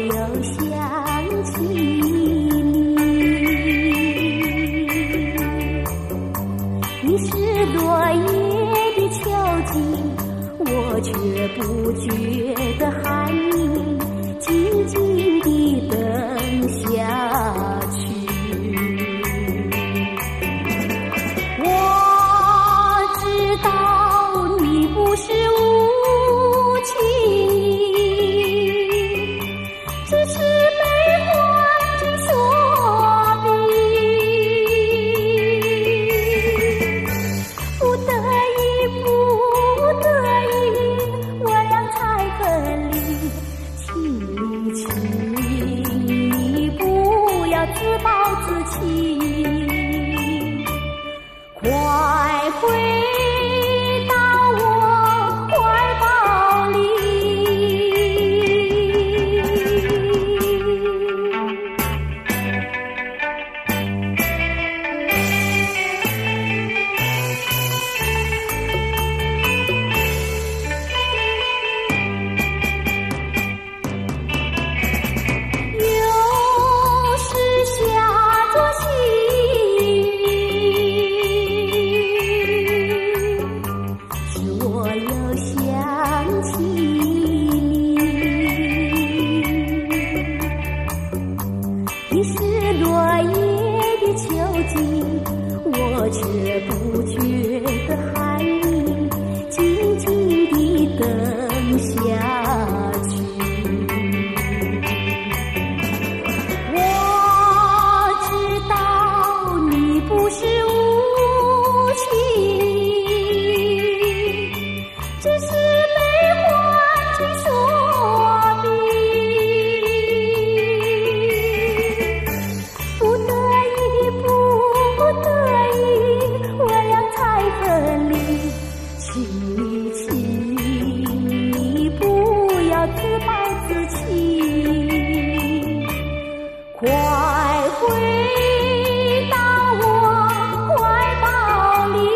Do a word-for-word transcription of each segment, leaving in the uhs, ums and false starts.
又想起你，你是落叶的秋景，我却不觉得寒意，静静地等下去。我知道你不是无情，只是悲欢之所逼，不得已，不得已，我俩才分离。请你，请你，你不要自暴自弃，快回到我怀抱里。又是下着细雨，是我又想起你，你是落叶的秋景，我却不觉得寒意，静静地等下去。我知道你不是无情，只是悲欢之所逼，不得已，不得已，我俩才分离。请你，请你，你不要自暴自弃，快回到我怀抱里。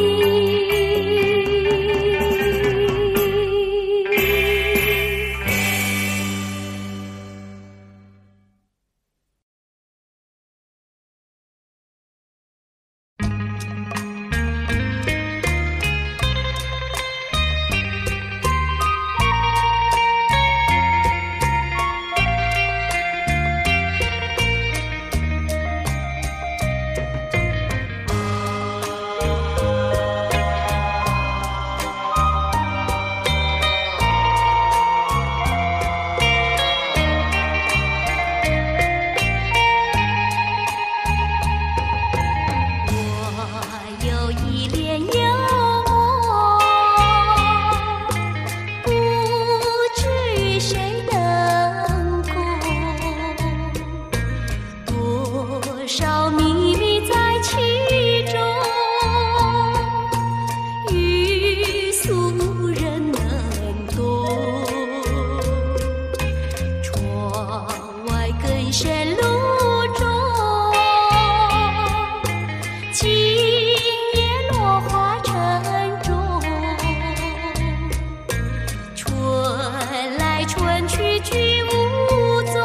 我有一帘幽梦，不知与谁能共，多少秘密在其中，欲俗人能懂。窗外更深路中，今夜落花沉重，春来春去去无踪，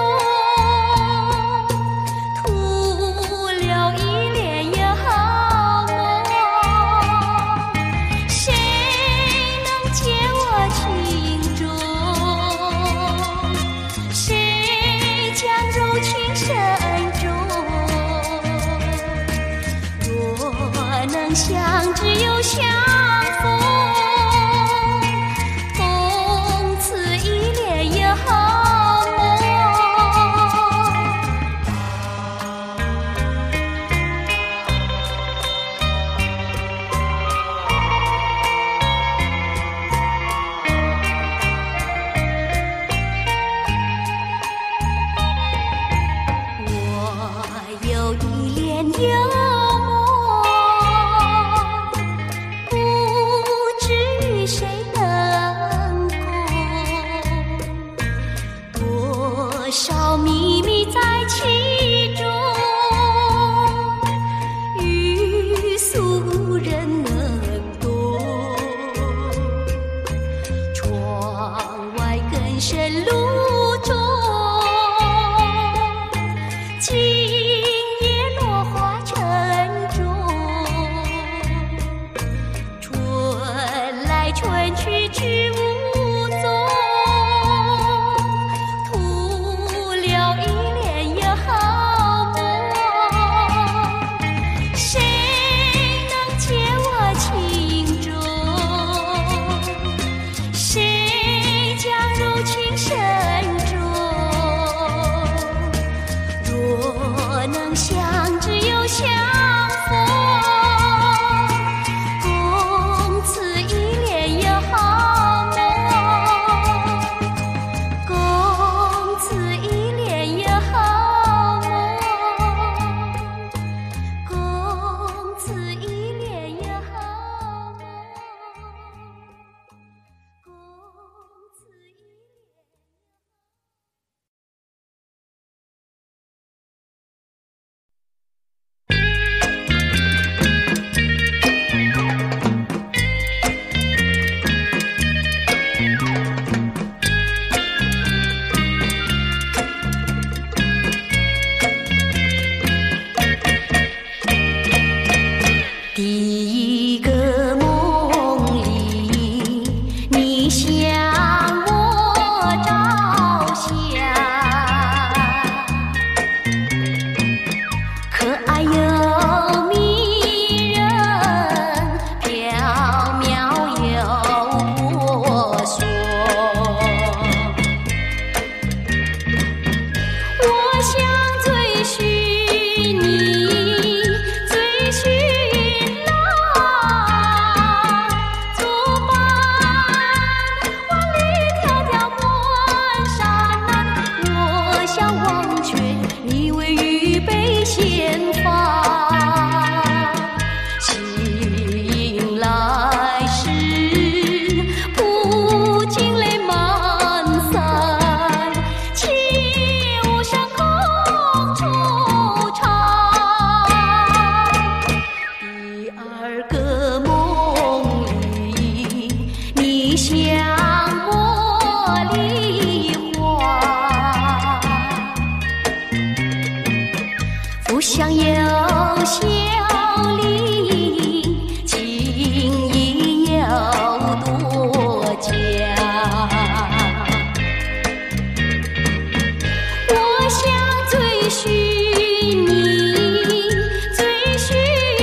徒留一帘幽梦。谁能解我情衷？谁将柔情深重？若能相知又相逢，共此一帘幽梦。我有一帘幽梦，不知与谁能共，多少秘密在其中，欲俗人能懂。窗外更深路中， 乡有小林，情谊有多佳。我想追寻你，追寻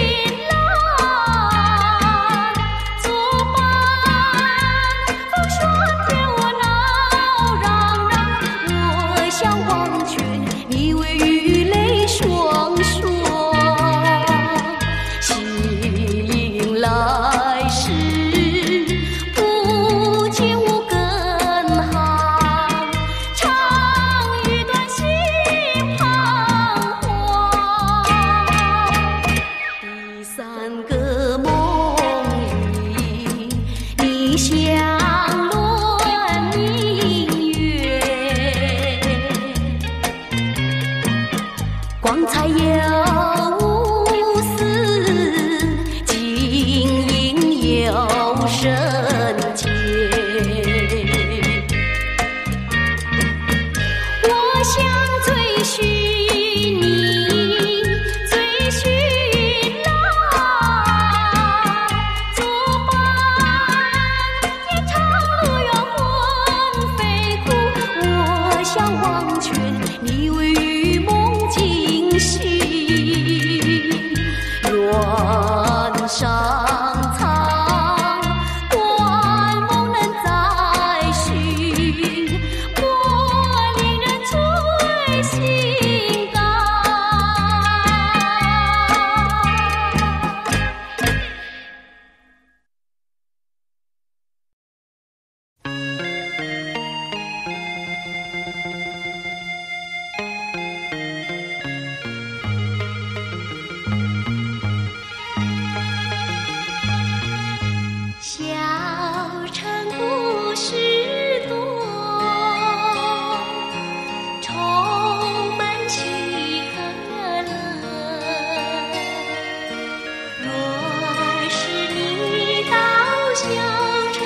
来作伴。风霜天我闹嚷嚷，我想忘却你为雨泪双双。吸引来时，不见我更好，长与短心彷徨。第三个梦里，你相论明月，光彩有无私，晶莹有深切。我想追寻你，追寻来作伴。天长路远魂飞苦，我想忘却你为与梦惊醒。愿上苍，愿梦能再续，莫令人追心肝。小城故事多，充满喜和乐。若是你到小城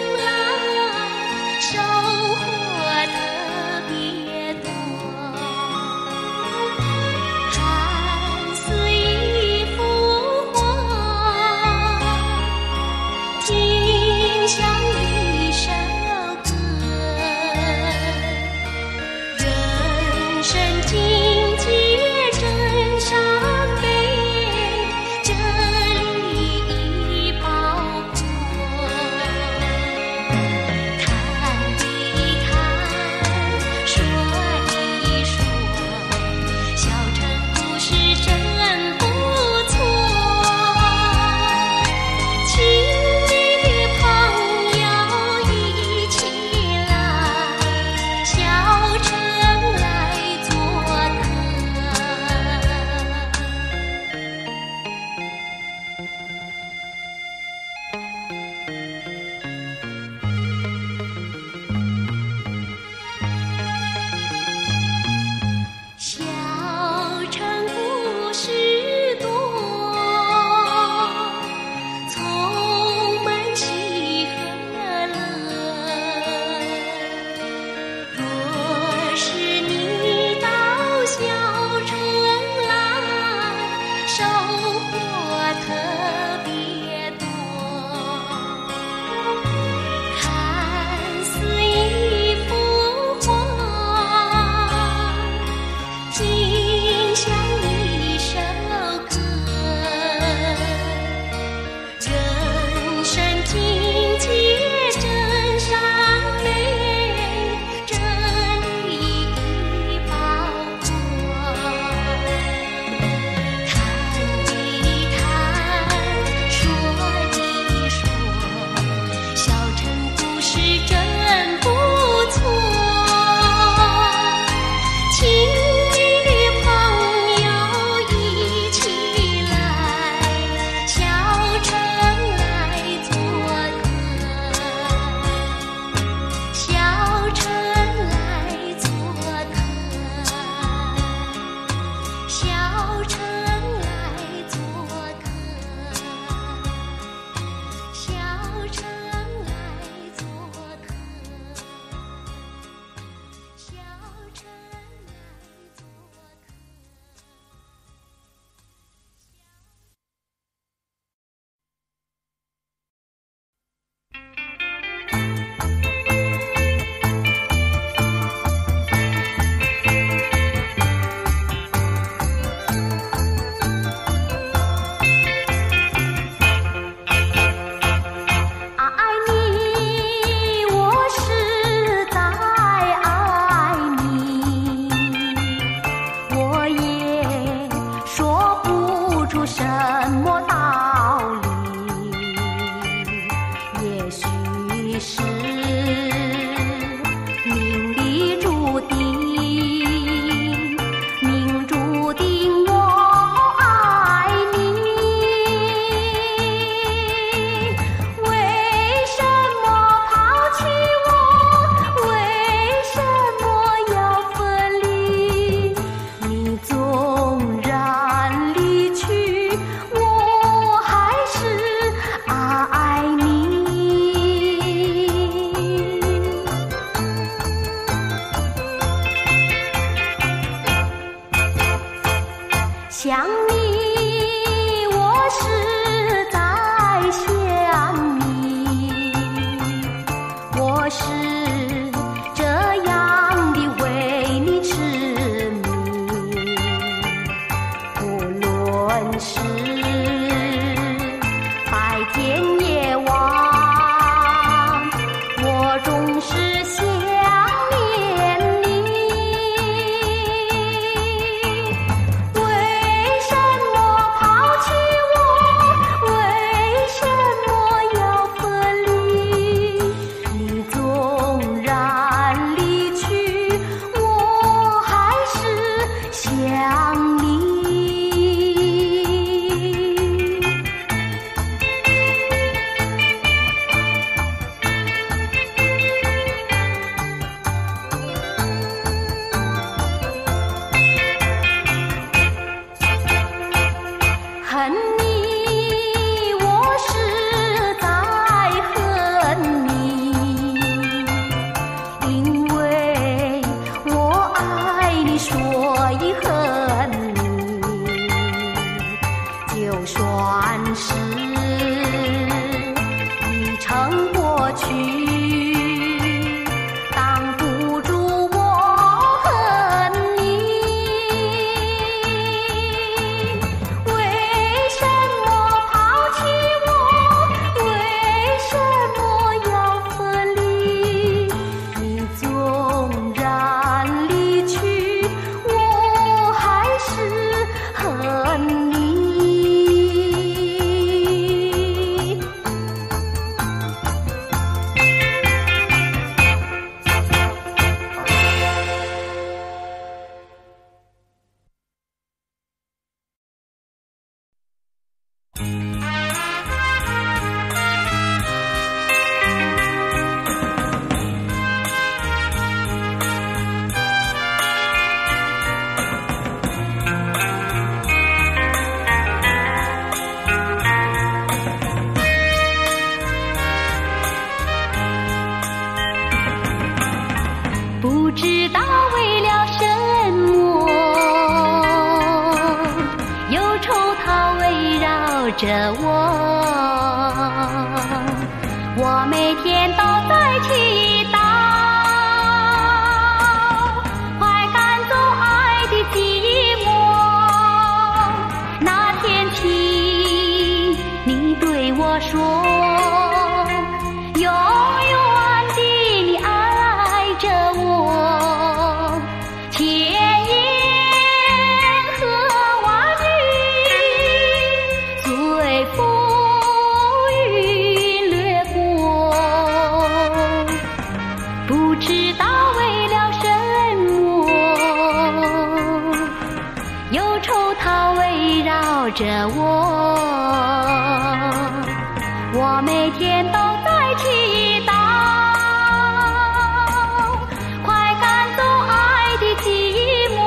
来，收获特别多。看似一幅画，听像一首歌，人生境界真善美，真理包括。谈一谈，说一说，小城故事真不错。亲密的朋友一起来，小城来做小城故事多，充满喜和乐。若是你到小城来，收获特别多。看似一幅画，听像一首歌，人生境界真善美，真理包括。谈一谈，说一说，小城故事真不错。亲密的朋友一起来，小城来做客，小城来做客，小城来做客，小城来做客，小城来。 想你，我实在想你，我是这样的为你痴迷，不论是白天夜晚，我总是想念你。为什么抛弃我？为什么要分离？你纵然离去，我还是想你。恨你，我实在恨你，因为我爱你，所以恨你。就算是已成过去，挡不住我恨你。为什么抛弃我？为什么要分离？你纵然离去，我还是恨你。不知道为了什么，忧愁它围绕着我，我每天都在祈祷，快赶走爱的寂寞。那天起，你对我说，永远的你爱着我，千言和万语随风云掠过，不知道为了什么，忧愁它围绕着我，我每天都在祈祷，快赶走爱的寂寞。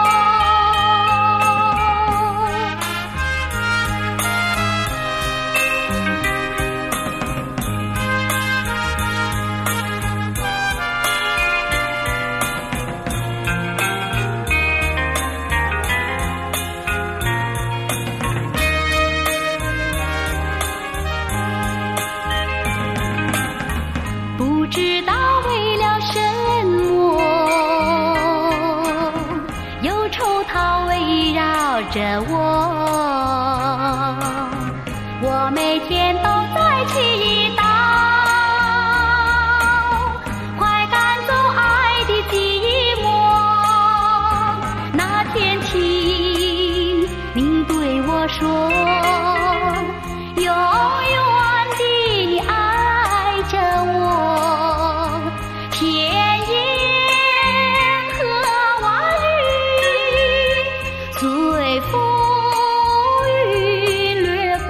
不知道为了什么，忧愁它围绕着我，我每天都在祈祷，快赶走爱的寂寞。那天起，你对我说，永远的你爱着我，千言和万语随风云掠过，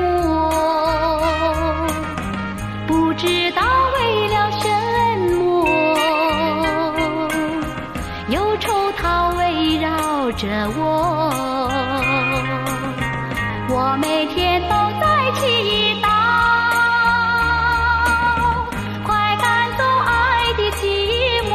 不知道为了什么，忧愁它围绕着我，我每天都在祈祷，快赶走爱的寂寞。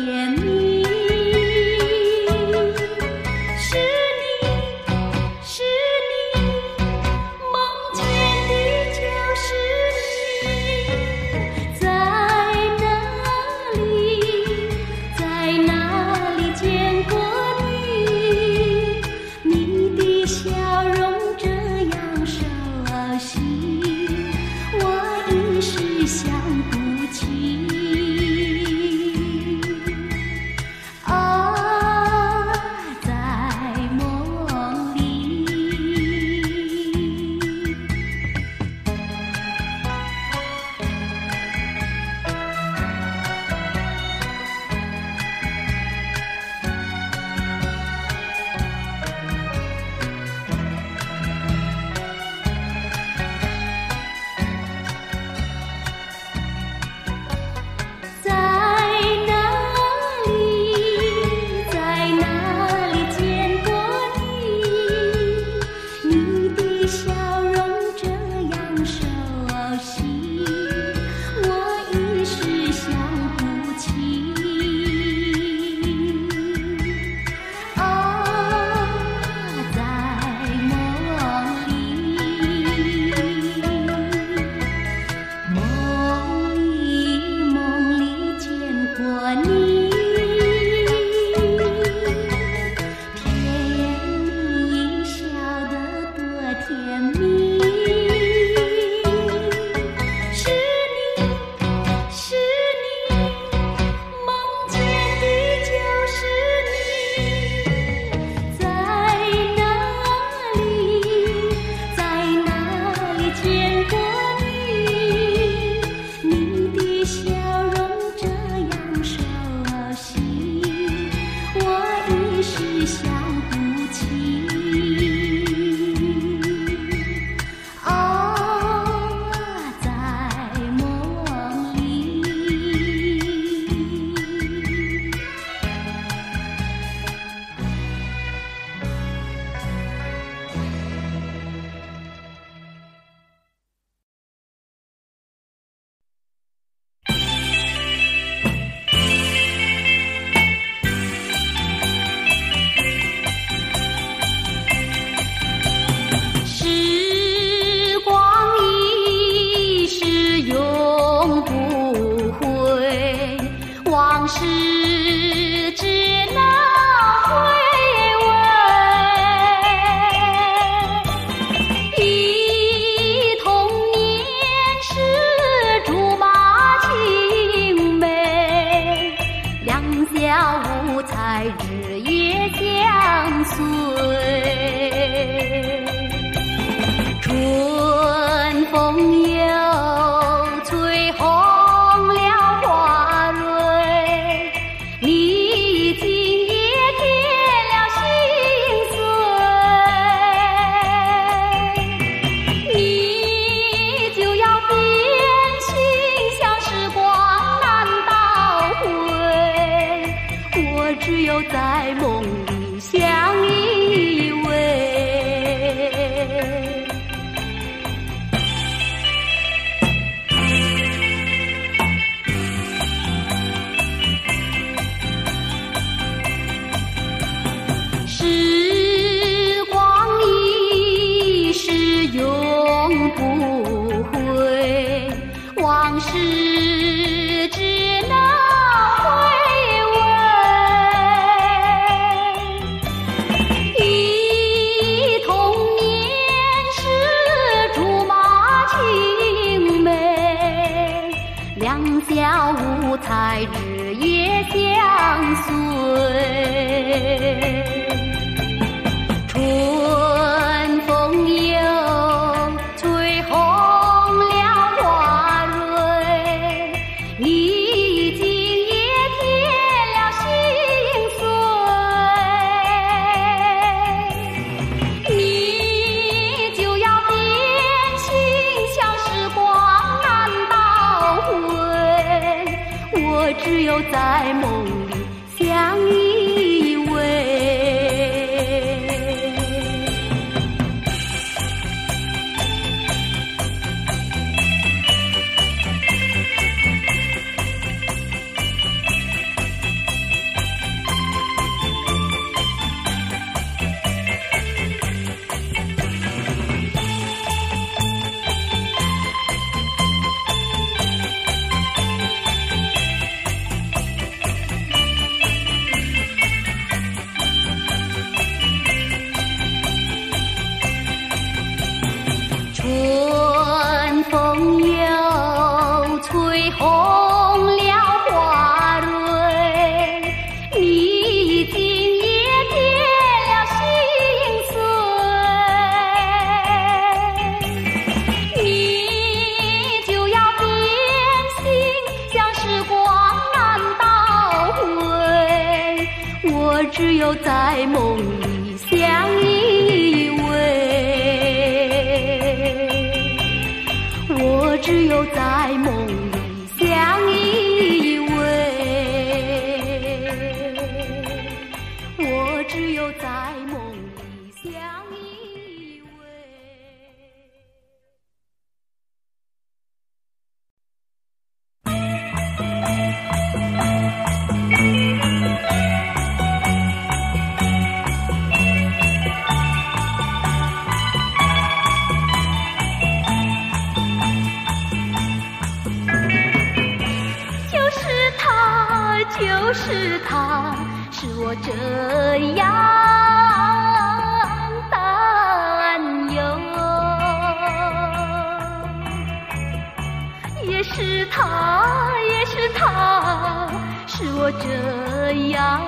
甜蜜。是你，是你，梦见的就是你。在哪里，在哪里见过你？你的笑容这样熟悉，我一时想不起。啊，在梦里。在哪里，在哪里见过你？你的笑容这样熟悉，我一时想不起。啊，在梦里，梦里梦里见过你，甜蜜笑得多甜蜜。是你，是你，梦见的就是你。在哪里，在哪里见过你？你的笑容这样熟悉，我一时想不起。啊，在梦里。时光一逝永不回，往事只能回味。忆童年时竹马青梅，两小无猜日夜相随。春风又吹红了花蕊，你已经也添了心碎。你就要变心，像时光难倒回，我只有在梦里相依偎。时光一逝永不回，往事只能回味。 我只有在梦里相依偎，我只有在梦里相依偎，我只有在梦里相依偎。就是他，使我这样担忧，也是他，也是他，使我这样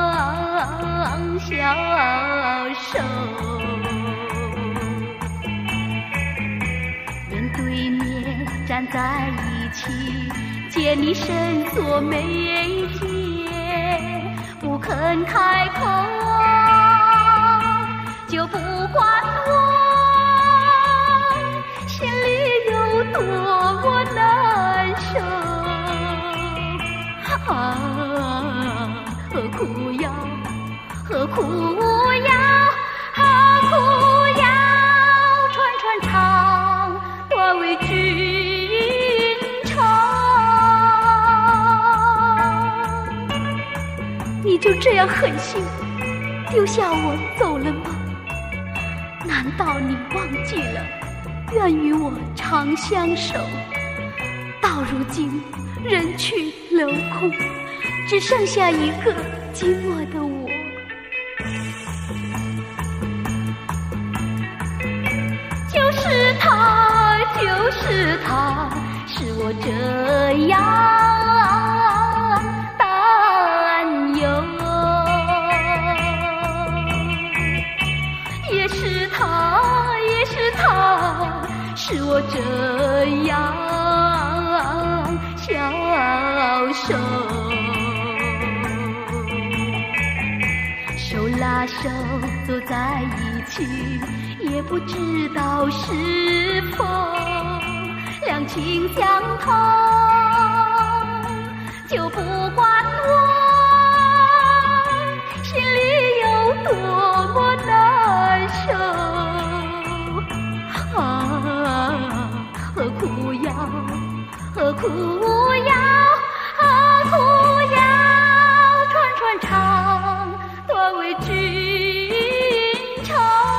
消瘦。面对面站在一起，见你深锁眉间，不肯开口，就不管我心里有多么难受。啊，何苦要，何苦要，何苦要串串肠，短为君愁。你就这样狠心丢下我走了吗？难道你忘记了愿与我长相守？到如今人去楼空，只剩下一个寂寞的我。就是他，就是他，使我这样担忧。也是他，也是他，使我这样消瘦。手拉手走在一起，也不知道是否两情相通，就不管我心里有多么难受。啊，何苦要，何苦要，何苦要串串肠，短为君愁。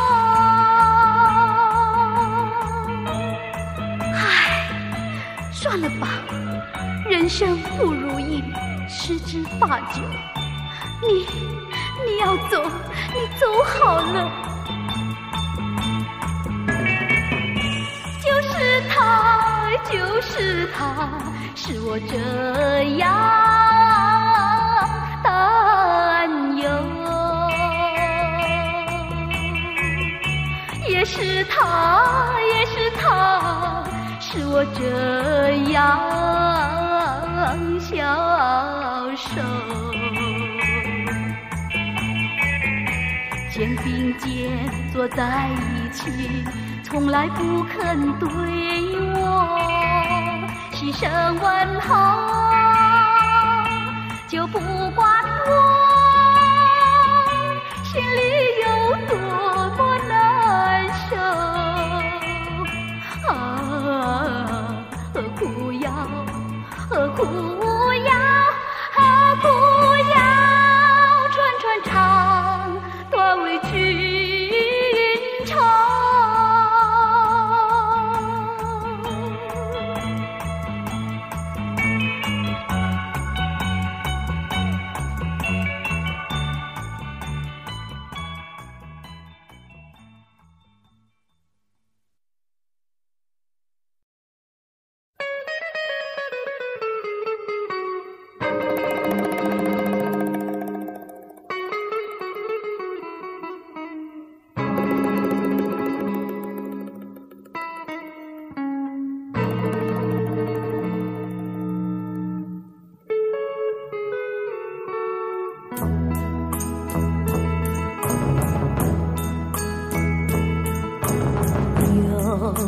唉，算了吧，人生不如意十之八九。你你要走，你走好了。就是他，就是他，使我这样担忧。也是他，也是他，使我这样消瘦。肩并肩坐在一起，从来不肯对我细声问候，就不管我心里有多么难受。啊，何苦要，何苦要，何苦要串串肠，短为君愁。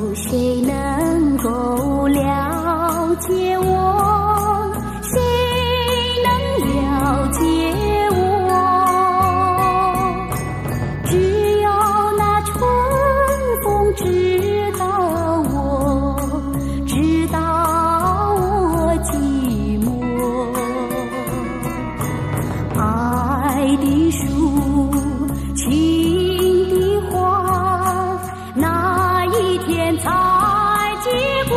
谁能够了解我？谁能了解我？只有那春风知道我，知道我寂寞。爱的树，情的花，哪一天才结果？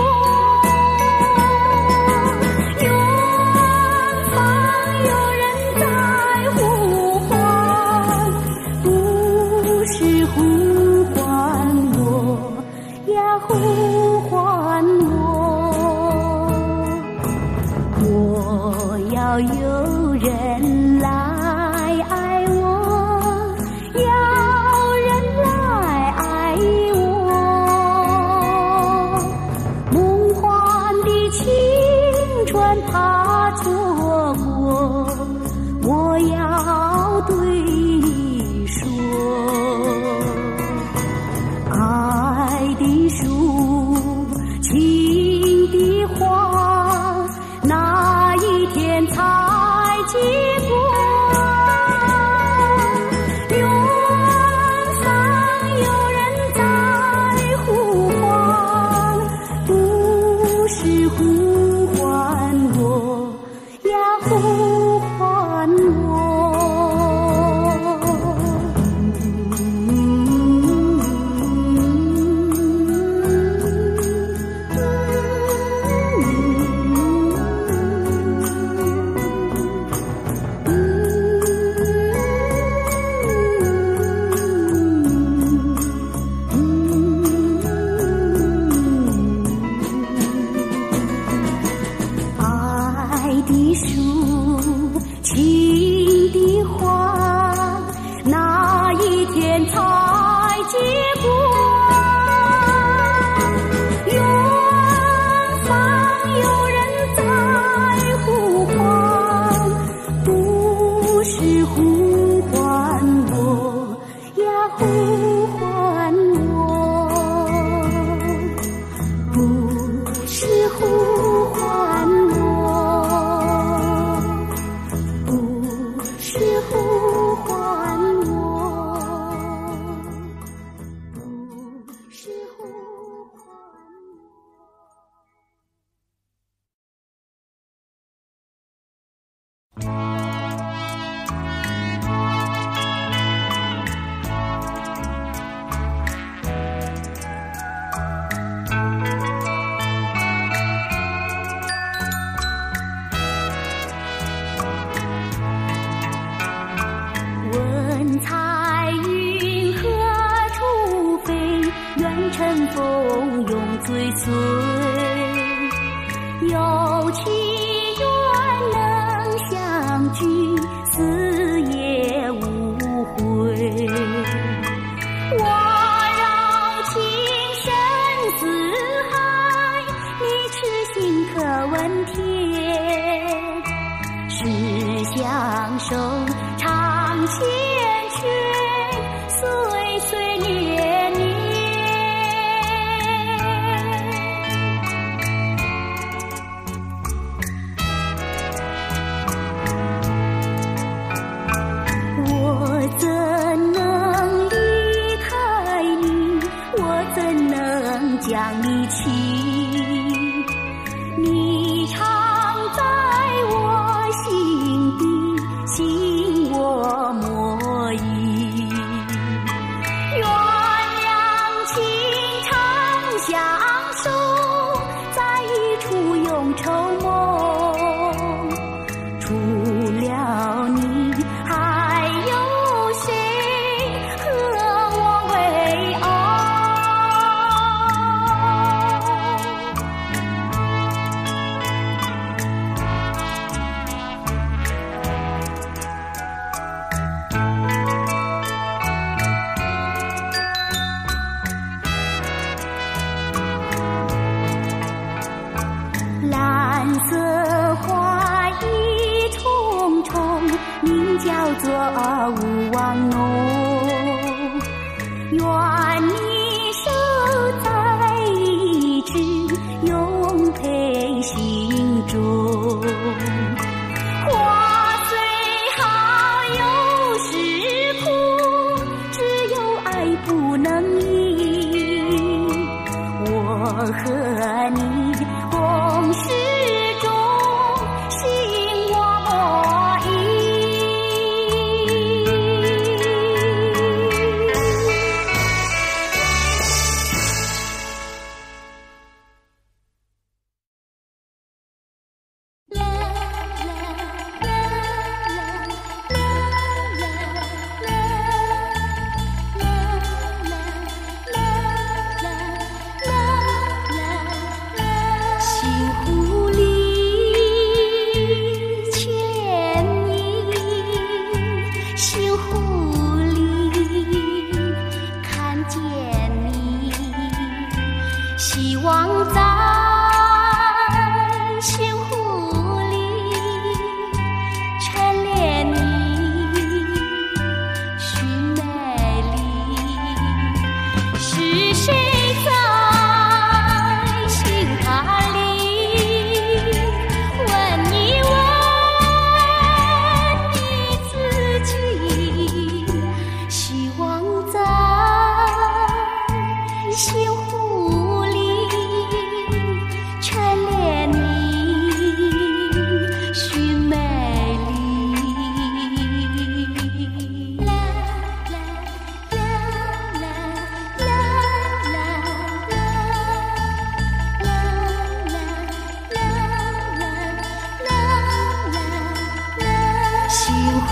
远方有人在呼唤，不是呼唤我呀，呼唤我。我要有人来爱我，要人来爱我。梦幻的青春它错过，我要对你说，爱的树，情的花，哪一天才结果？远方有人在呼唤，不是呼唤我呀，呼唤我。爱的树，情的花，哪一天才结果？远方有人在呼唤，不是呼唤我呀，呼唤我。不是呼唤我，不是呼唤我，不是呼唤问彩云何处飞？愿乘风永追随。有情愿能相聚，死也无悔。我绕情深似海，你痴心可问天。是相守长缱绻，岁岁年年。我怎能离开你？我怎能将你弃？你常在我心底，心我莫疑。原谅情长相守，在一处永愁梦。除了你，还有谁和我为傲？蓝色花意重重，名叫做勿忘浓。愿你守在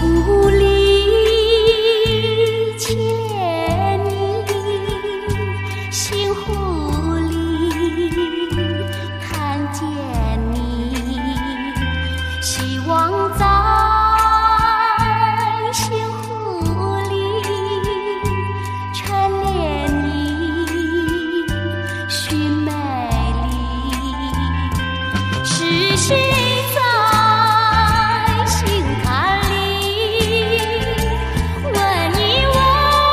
狐狸乞怜你，新狐狸看见你，希望在新狐狸晨练你寻美丽，是谁在心坎里问一问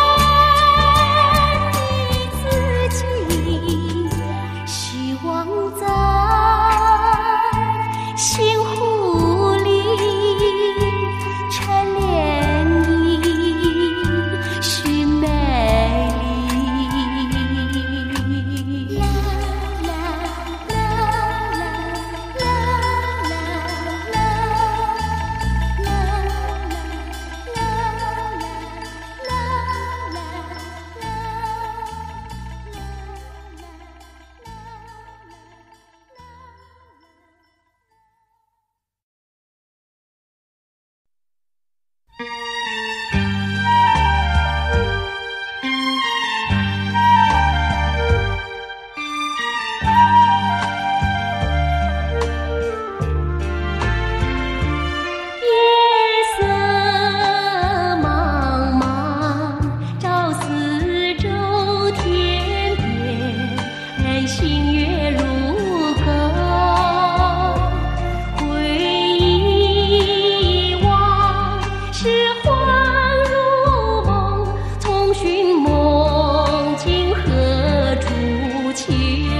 你自己，希望在新狐狸晨练你寻美丽。啦啦啦啦啦啦啦夜色茫茫，照四周天边，星月如钩。回忆往事恍如梦，重寻梦境何处求？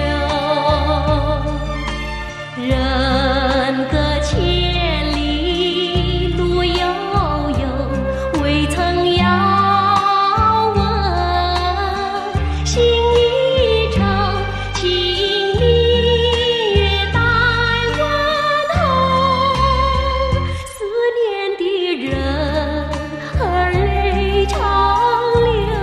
人隔千里路悠悠，未曾遥问心一场，情明月待问候，思念的人儿泪长流。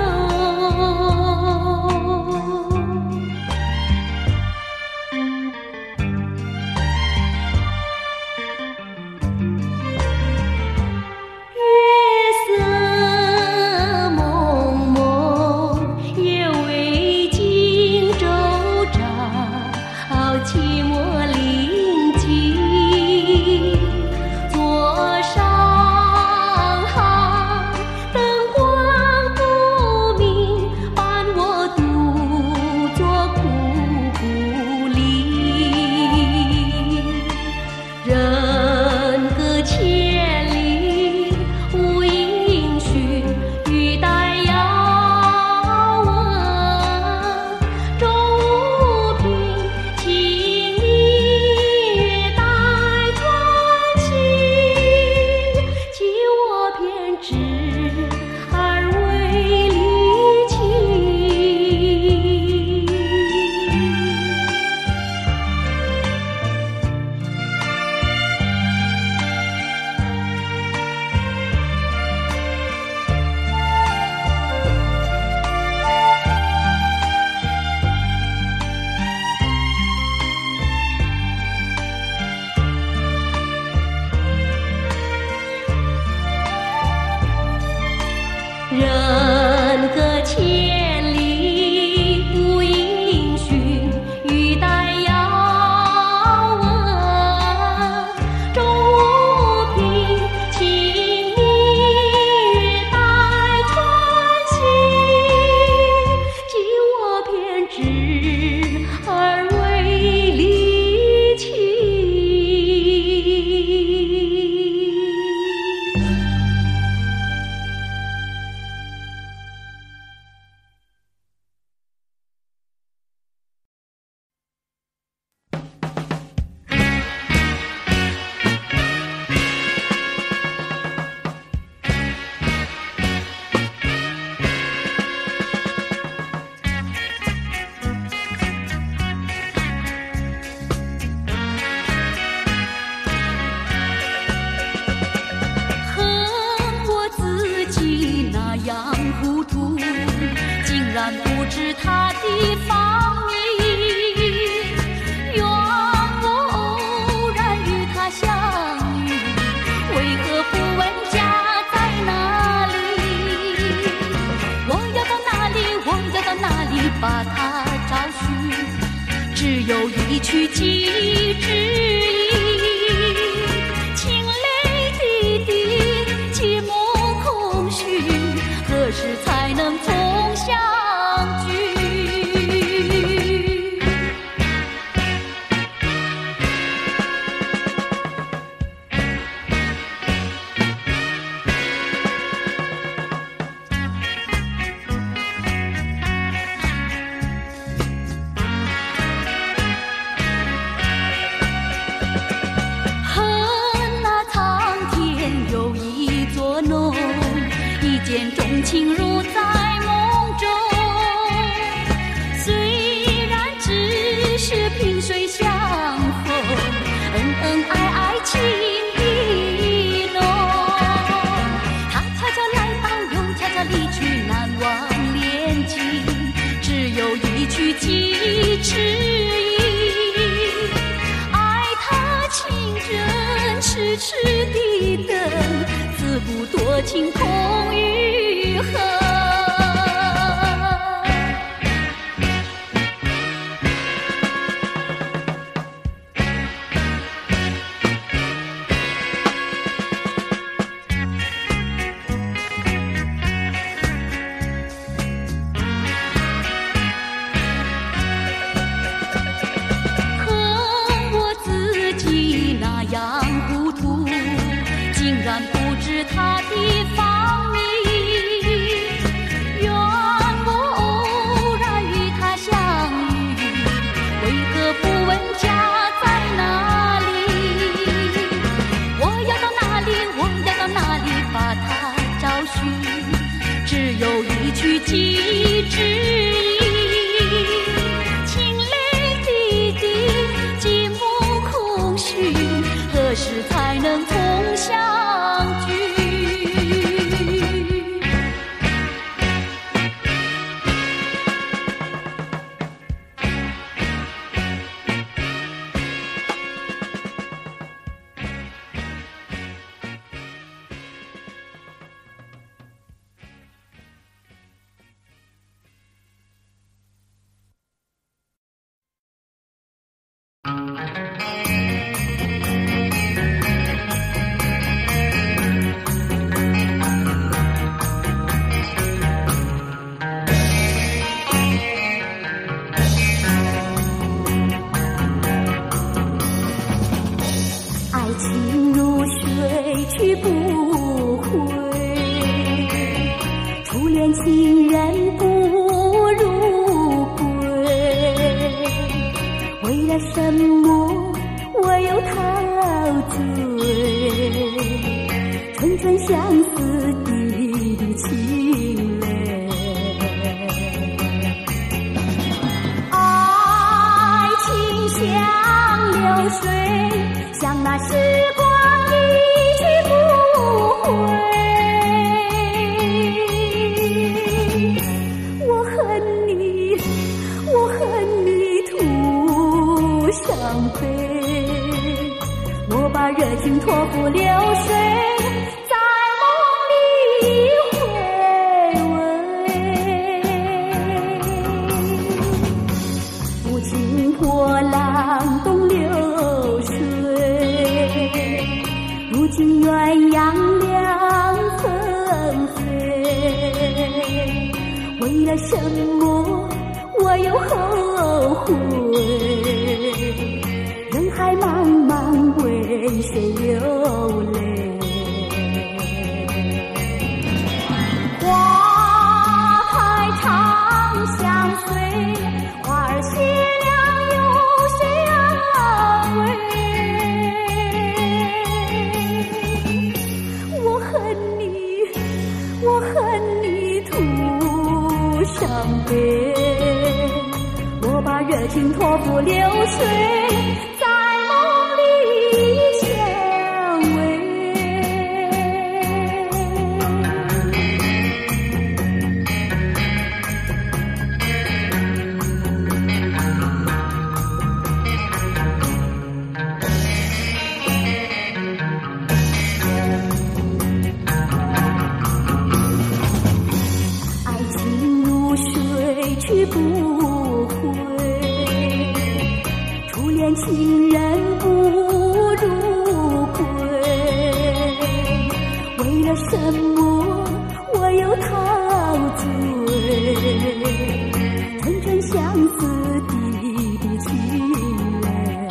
月色蒙蒙，夜未尽周章，寂寞临近。座上行，灯光不明，伴我独坐苦苦里。人隔千里无音讯，欲待遥问终无凭，情明月待传情，寄我偏执而为离情。人隔千里无音讯，欲待遥问终无凭，情明月待传情，寄我偏执而为离情。然不知他的芳名，愿我偶然与他相遇，为何不问家见钟情如在梦中，虽然只是萍水相逢，恩恩爱爱情意浓。他悄悄来到，又悄悄离去，难忘恋情，只有一曲几尺音。爱他情真痴痴地等，自古多情空余恨。恨我自己那样糊涂，竟然不知他的芳名。愿我偶然与他相遇，为何不问家在哪里？我要到哪里，我要到哪里把他找寻？只有一曲几枝音，情泪滴滴，寂寞空虚，何时才能重相聚？爱情如水去不回，初恋情人不如归。为了什么我又陶醉？纯纯相思滴滴情泪。爱情像流水，像那时光一去不回。我恨你，我恨你徒伤悲。我把热情托付流水，在梦里回味。无情波浪东流水，如今鸳鸯两纷飞。为了什么我又后悔？人海茫茫，为谁流泪？花开长相随，花儿谢了有谁安慰？我恨你，我恨你徒伤悲。我把热情托付流水，在梦里相偎。爱情如水去不回，初恋情人不如归。为了什么我又陶醉？纯纯相思滴滴情泪。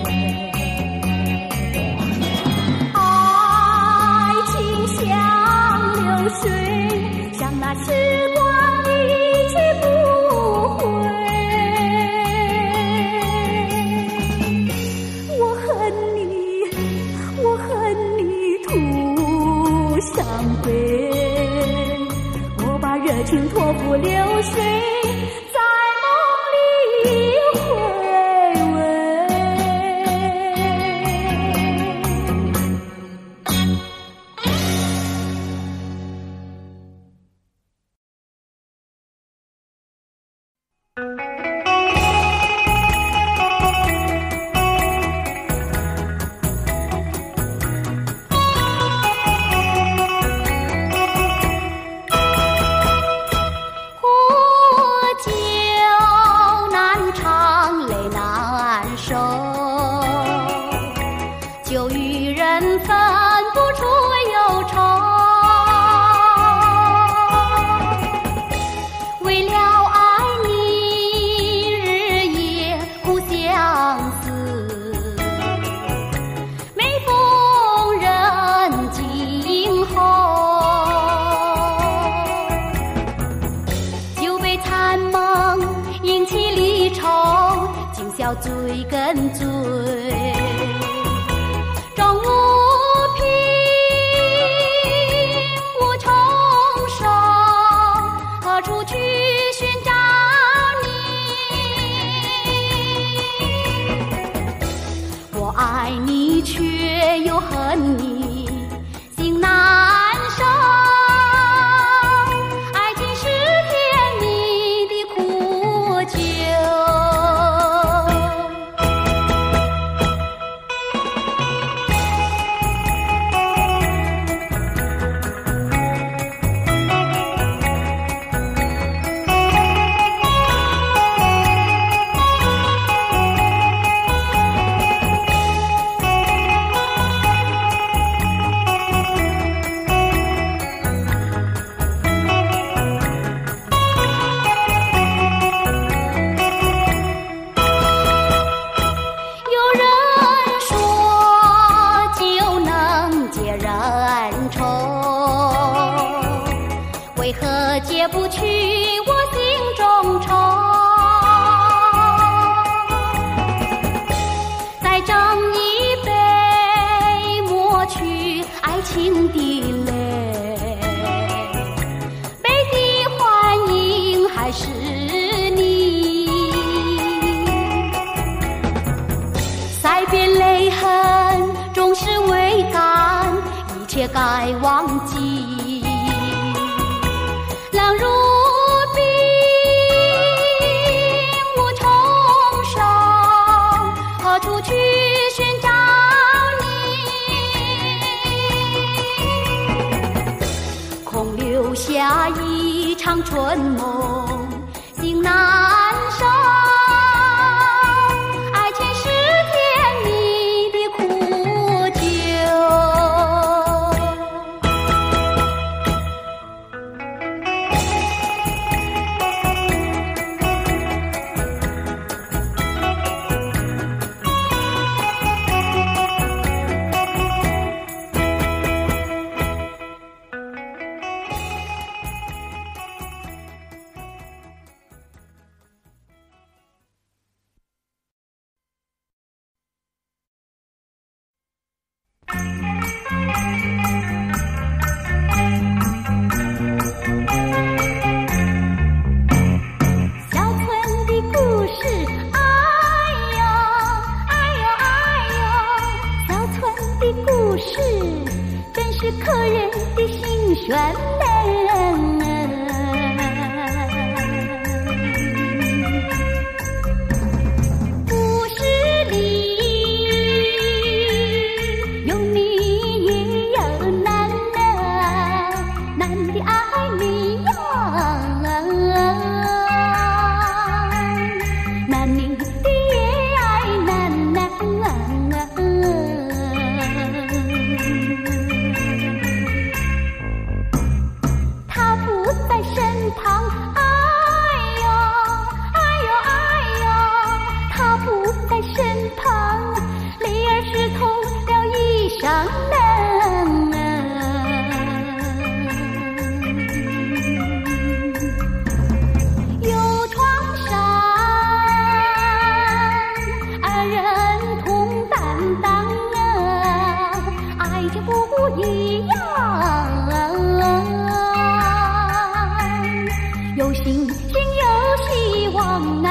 爱情像流水，像那时光一去不回。我恨你，我恨你徒伤悲。 情托付流水，在梦里回味。醉跟醉，终无凭无重生，何处去寻找你？我爱你却又恨你，心难舍。爱情是甜蜜的苦酒。解不去我心中愁，再斟一杯，抹去爱情的泪，悲的幻影还是你。塞别泪痕，终是未干，一切该忘记。冷如冰，无重生，何处去寻找你？空留下一场春梦，心难舍。爱情是甜蜜的苦酒。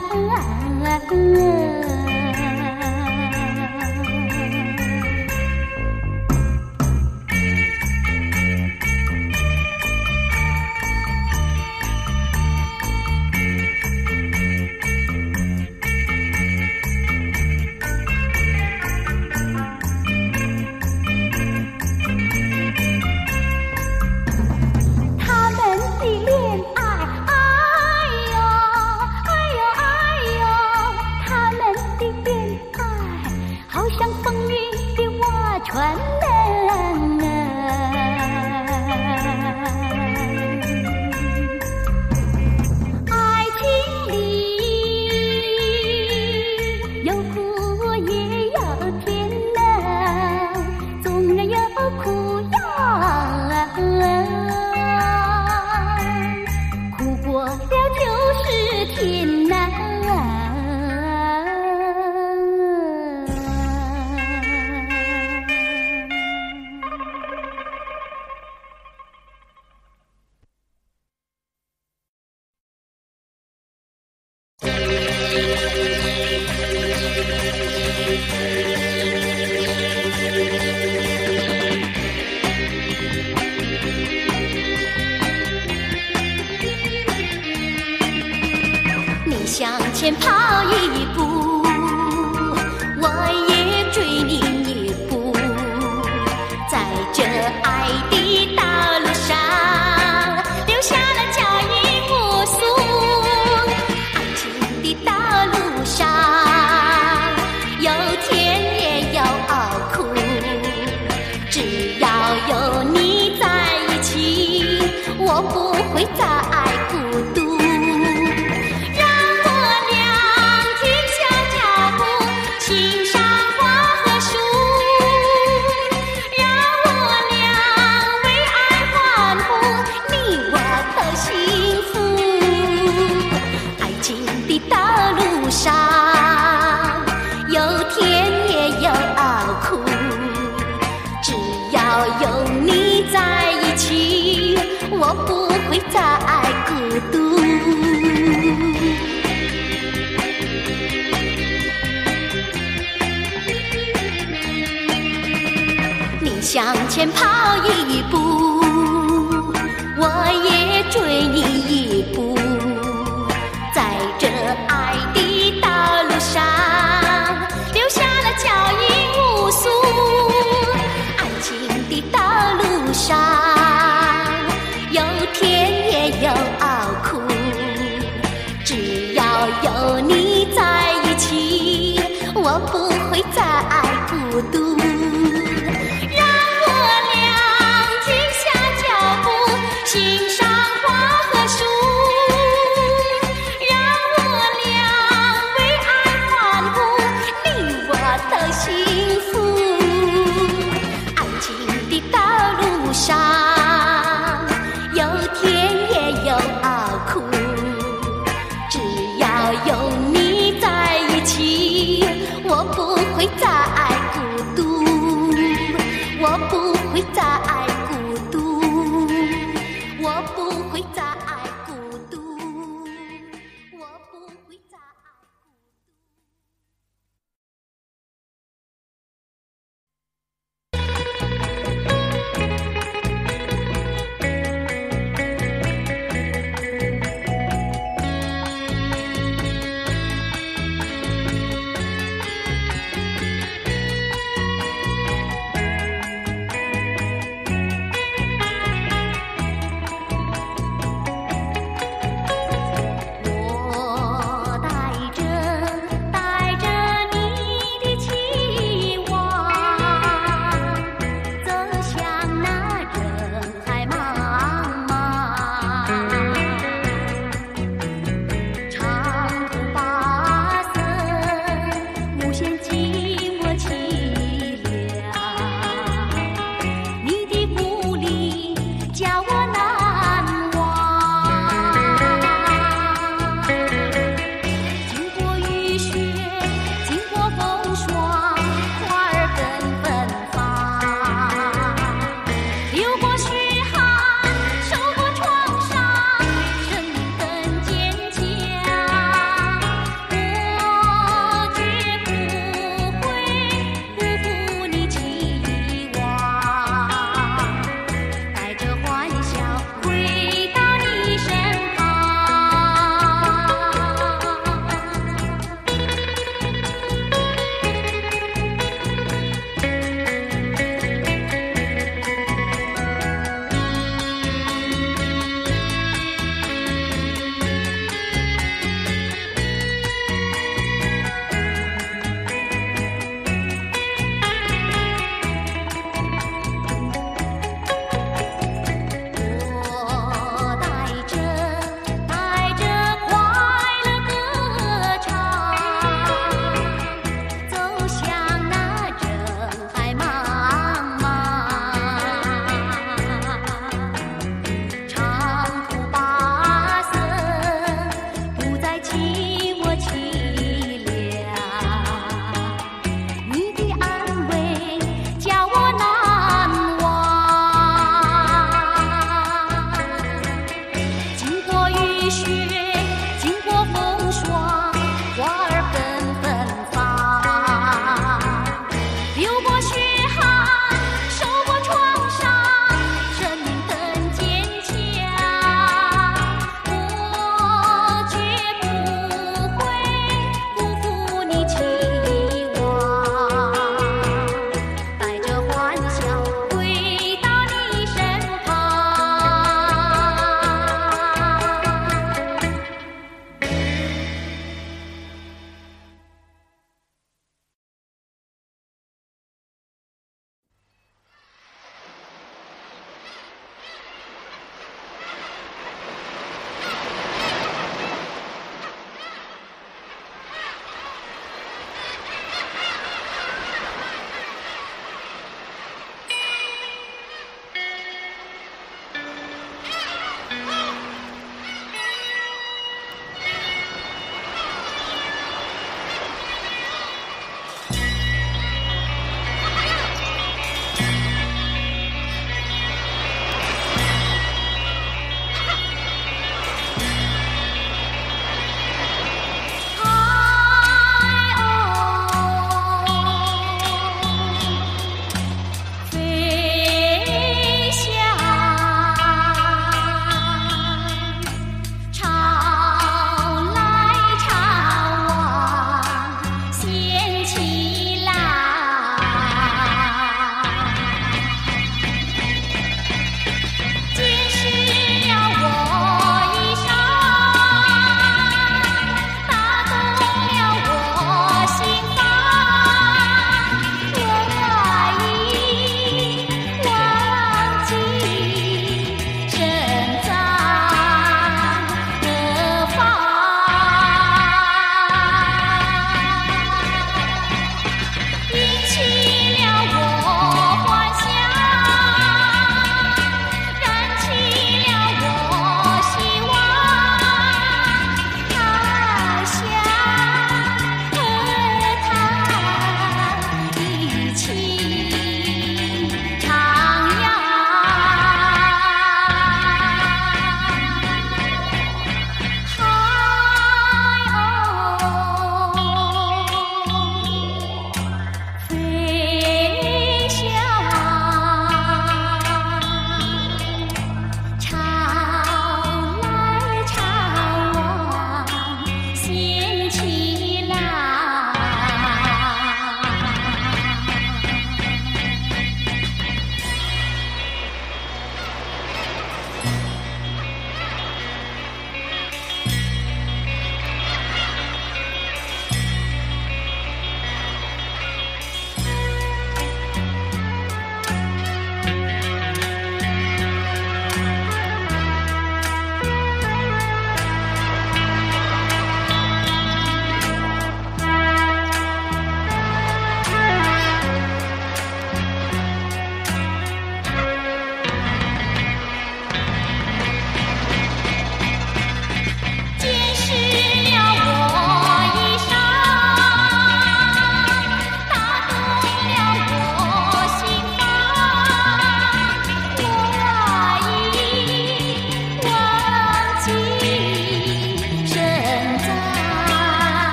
向前跑一步，我也追你一步，在这爱的道路上留下了脚印无数。爱情的道路上有甜也有熬苦，只要有你在一起，我不会再孤独。欣赏花和树，让我俩为爱欢呼，你我都幸福。爱情的道路上有甜也有熬苦，只要有你在一起，我不会再孤独，我不会再孤独。我不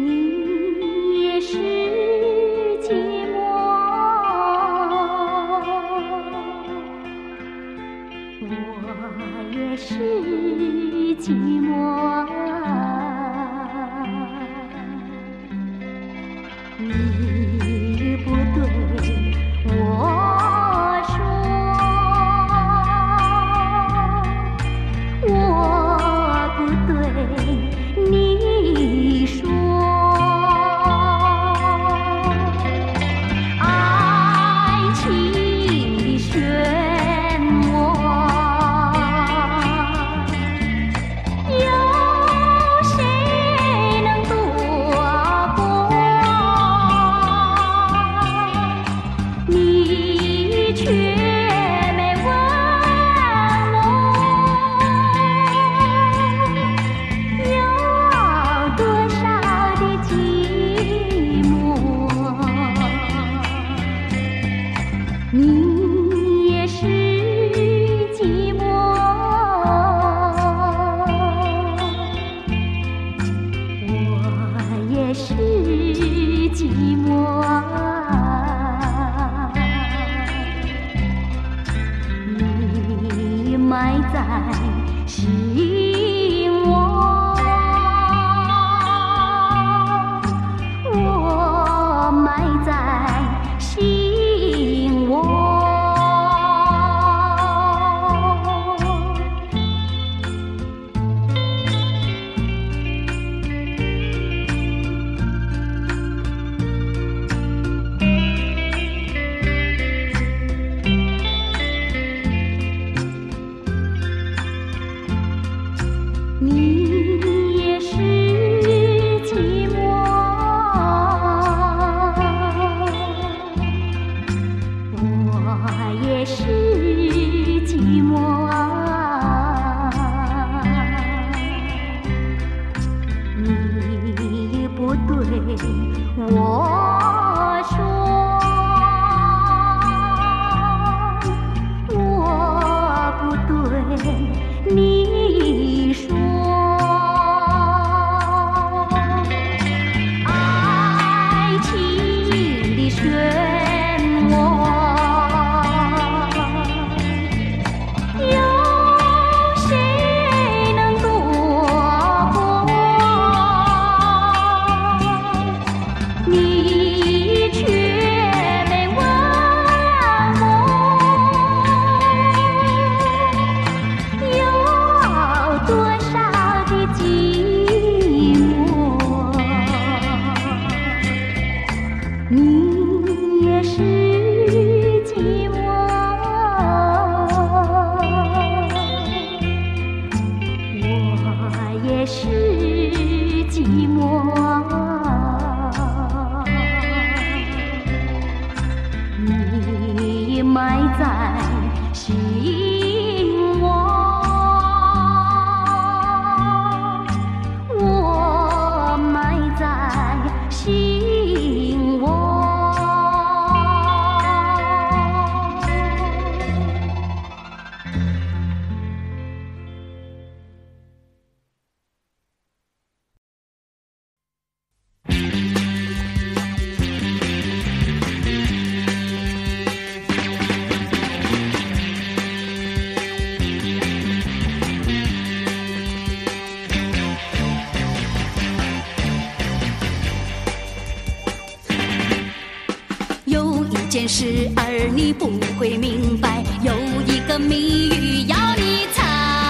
件事儿你不会明白，有一个谜语要你猜。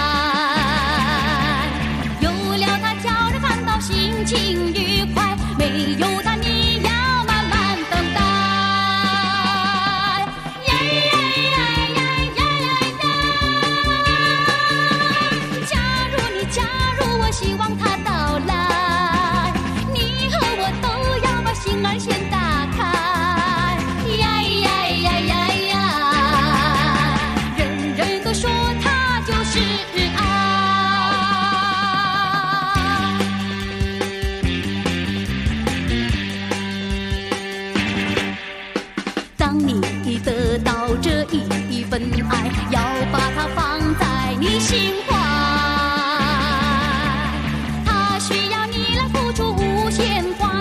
有了它叫人感到心情愉快，没有它你要慢慢等待。呀呀呀呀呀呀呀！假如你假如我希望它到来，你和我都要把心儿先打开。得到这一份爱，要把它放在你心怀，它需要你来付出无限关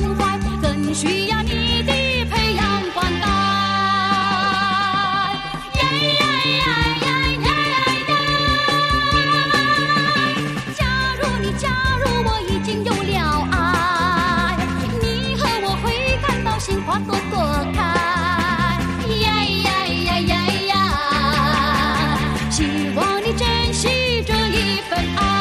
心花朵朵开。呀呀呀呀呀！希望你珍惜这一份爱。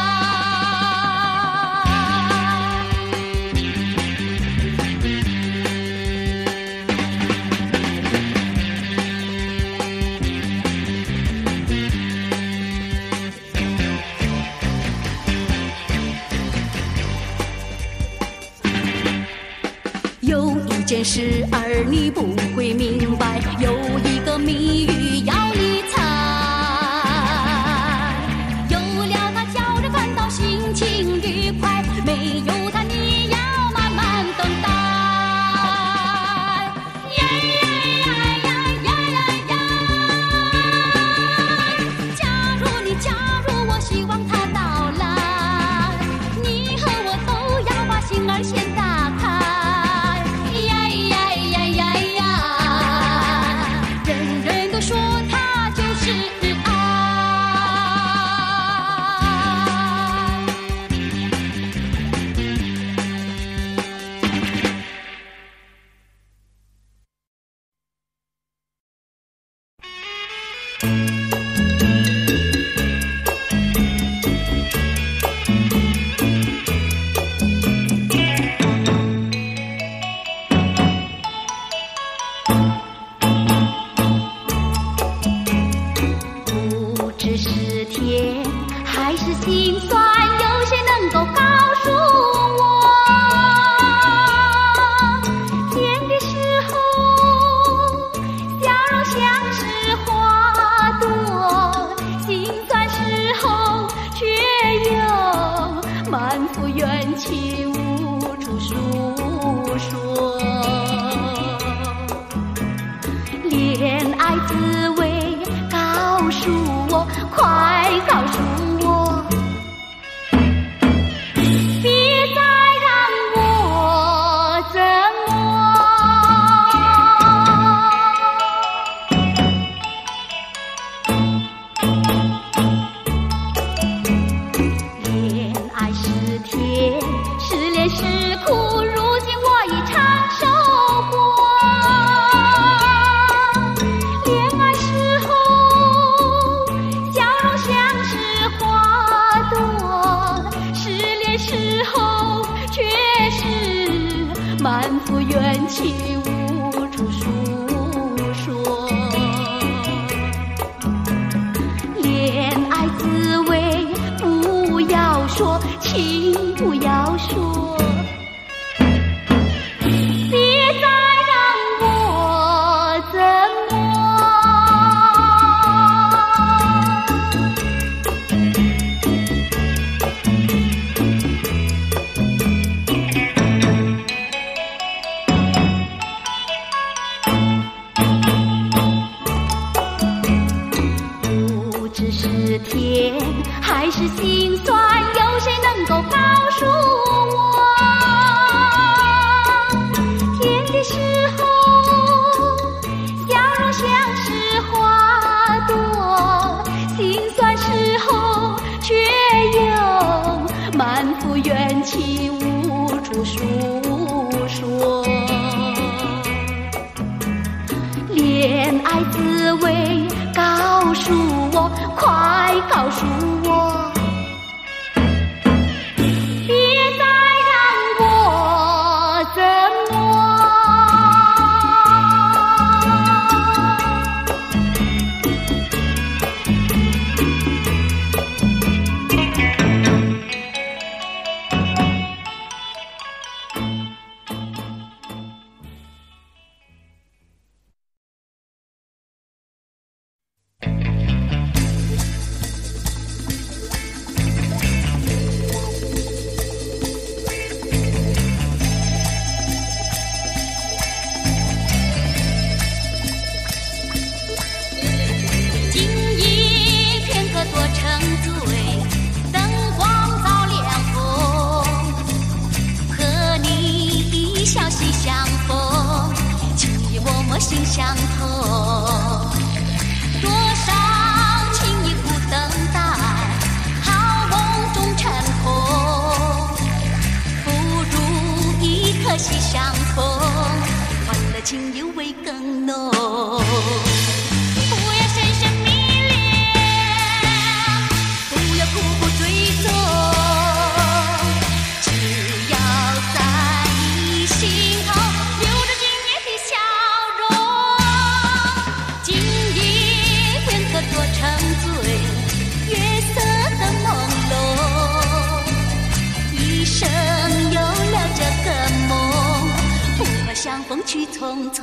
有一件事儿你不会明白，有一个谜语要你猜。有了它，叫人感到心情愉快；没有它，你要慢慢等待。呀呀呀呀呀呀！假如你加入我，希望它到来，你和我都要把心儿先打开。说它就是爱。还是心酸，有谁能够告诉我？甜的时候，笑容像是花朵；心酸时候，却又满腹怨气无处诉说。恋爱滋味，告诉我，快告诉我。满腹怨气无处诉说，恋爱滋味不要说，情不要说，别再让我折磨。甜还是心酸，有谁能够告诉我？甜的时候，笑容像是花朵；心酸时候，却又满腹怨气无处诉说。恋爱滋味，告诉我，快告诉我，别再让我折磨。心相通，多少情谊苦等待，好梦中成空，不如一颗心相逢。 情意味更浓。不要深深迷恋，不要苦苦追踪，只要在你心头留着今夜的笑容。今夜片刻多沉醉，月色的朦胧，一生有了这个梦，不怕相逢去匆匆。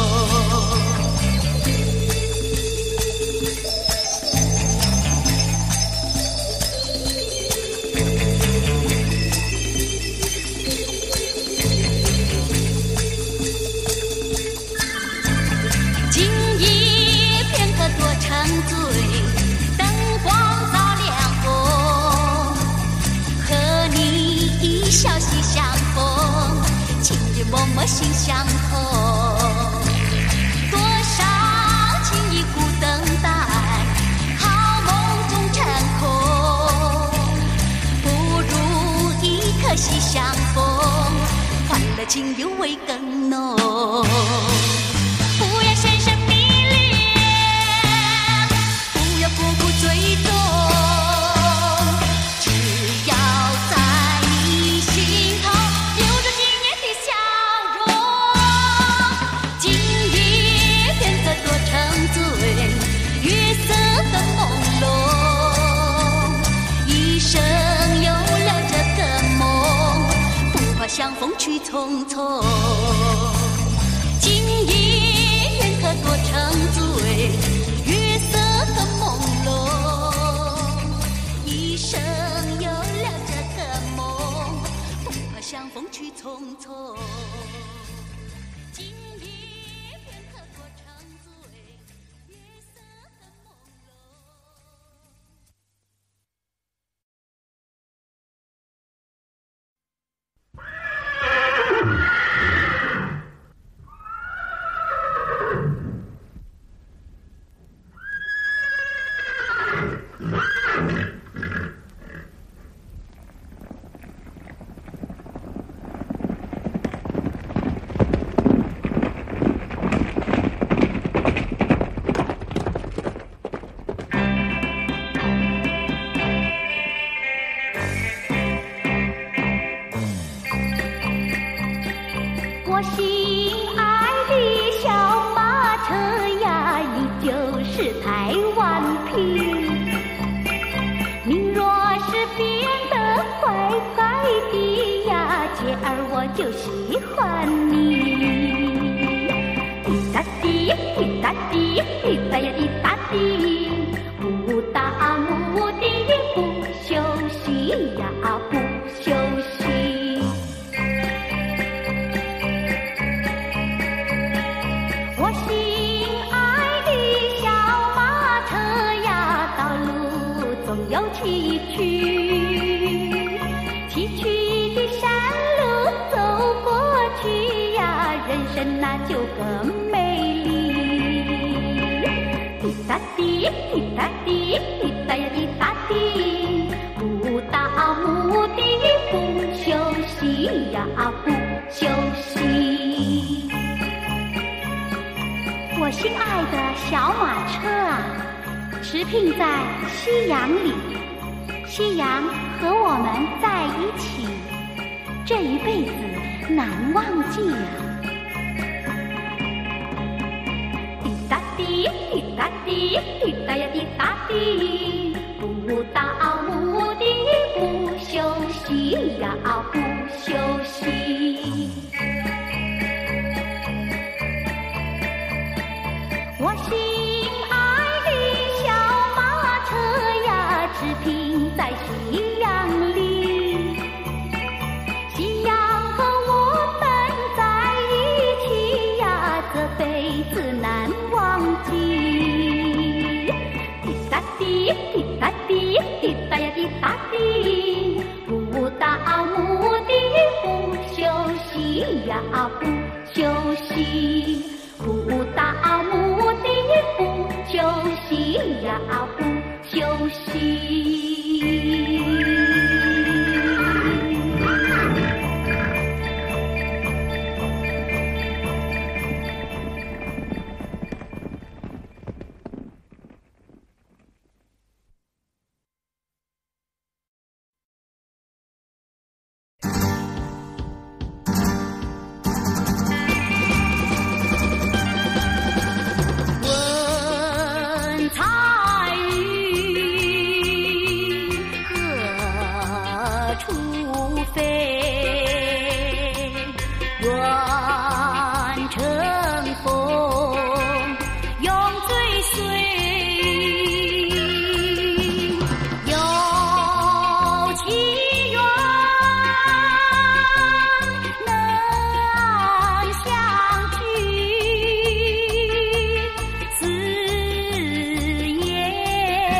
今夜片刻多沉醉，灯光照亮红，和你一笑喜相逢，情意默默心相通。多少情意苦等待，好梦终成空，不如一颗心相逢，欢乐情意味更浓。不要深深迷恋，不要苦苦追踪，只要在你心头留着今夜的笑容。今夜片刻多沉醉，月色的朦胧，一生有了这个梦，不怕相逢去匆匆。今夜片刻多沉醉，月色的朦胧，一生有了这个梦，不怕相逢去匆匆。今夜片刻多沉醉，月色的朦胧。我心爱的小马车呀，依旧是台湾皮。你若是变得坏坏的呀，姐儿我就喜欢你。滴答滴，滴答滴，滴答呀滴答滴，不打目的不休息呀不休息。我心爱的小马车呀，道路总有崎岖，崎岖的山路走过去呀，人生那就更美丽。滴答滴，滴答滴，滴答呀滴答滴，不到目的不休息呀不休息。我心爱的小马车啊，驰骋在夕阳里，夕阳和我们在一起，这一辈子难忘记呀。滴答滴，滴答滴，滴答呀滴答滴，不到目的不休息呀不休息。我心爱的小马车呀，驰骋在夕阳里，夕阳和我们在一起呀，这辈子难忘记。滴答滴，滴答滴，滴答呀滴答滴，不到目的不休息呀不休息，不到目的不休息呀不休息。 愿乘风永追随，有情缘能相聚，此夜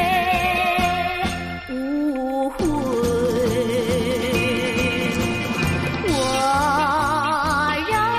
无悔。我让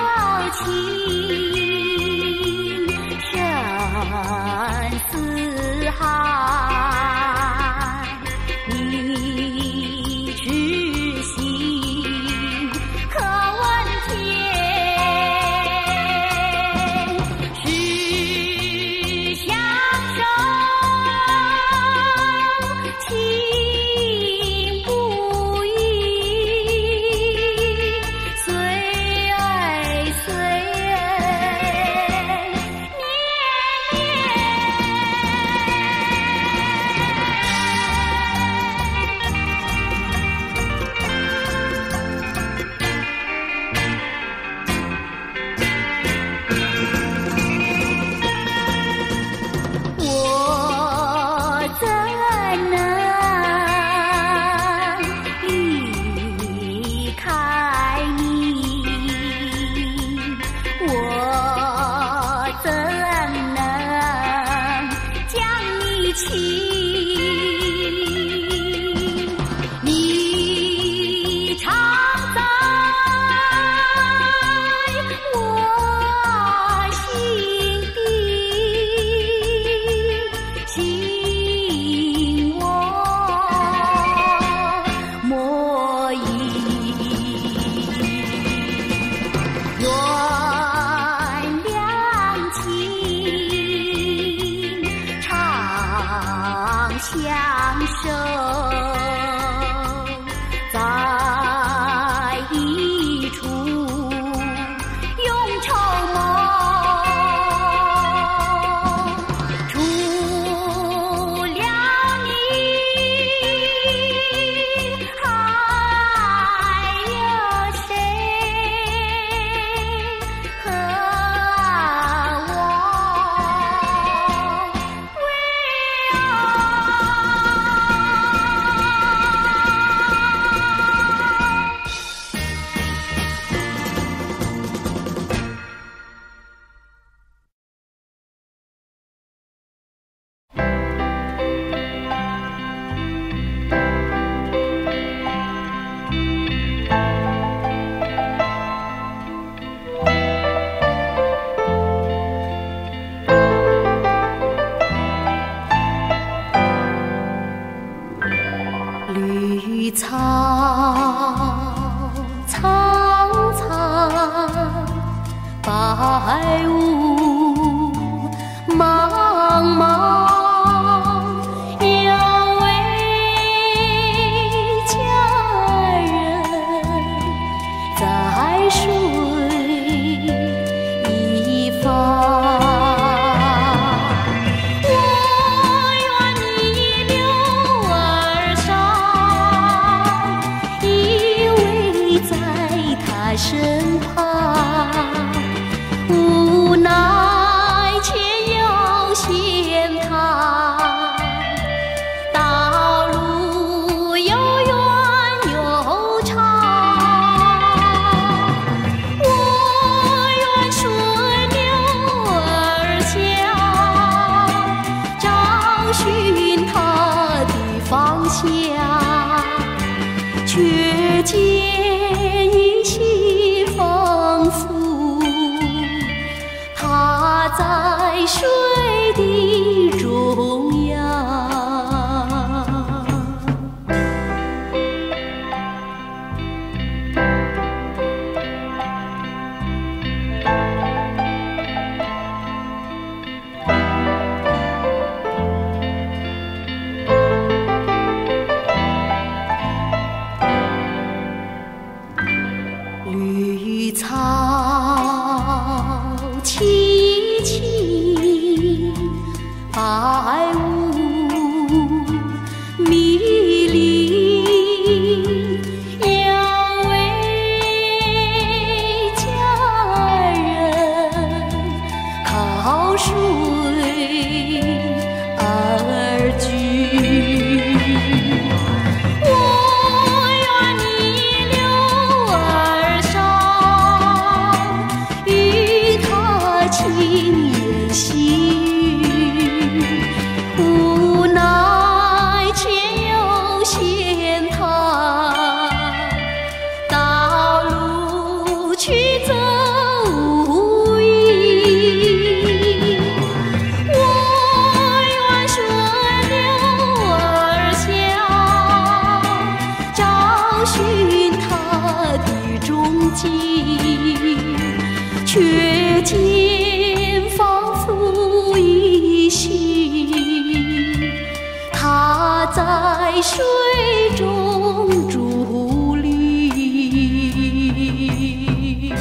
却见仿佛依稀，他在水中伫立。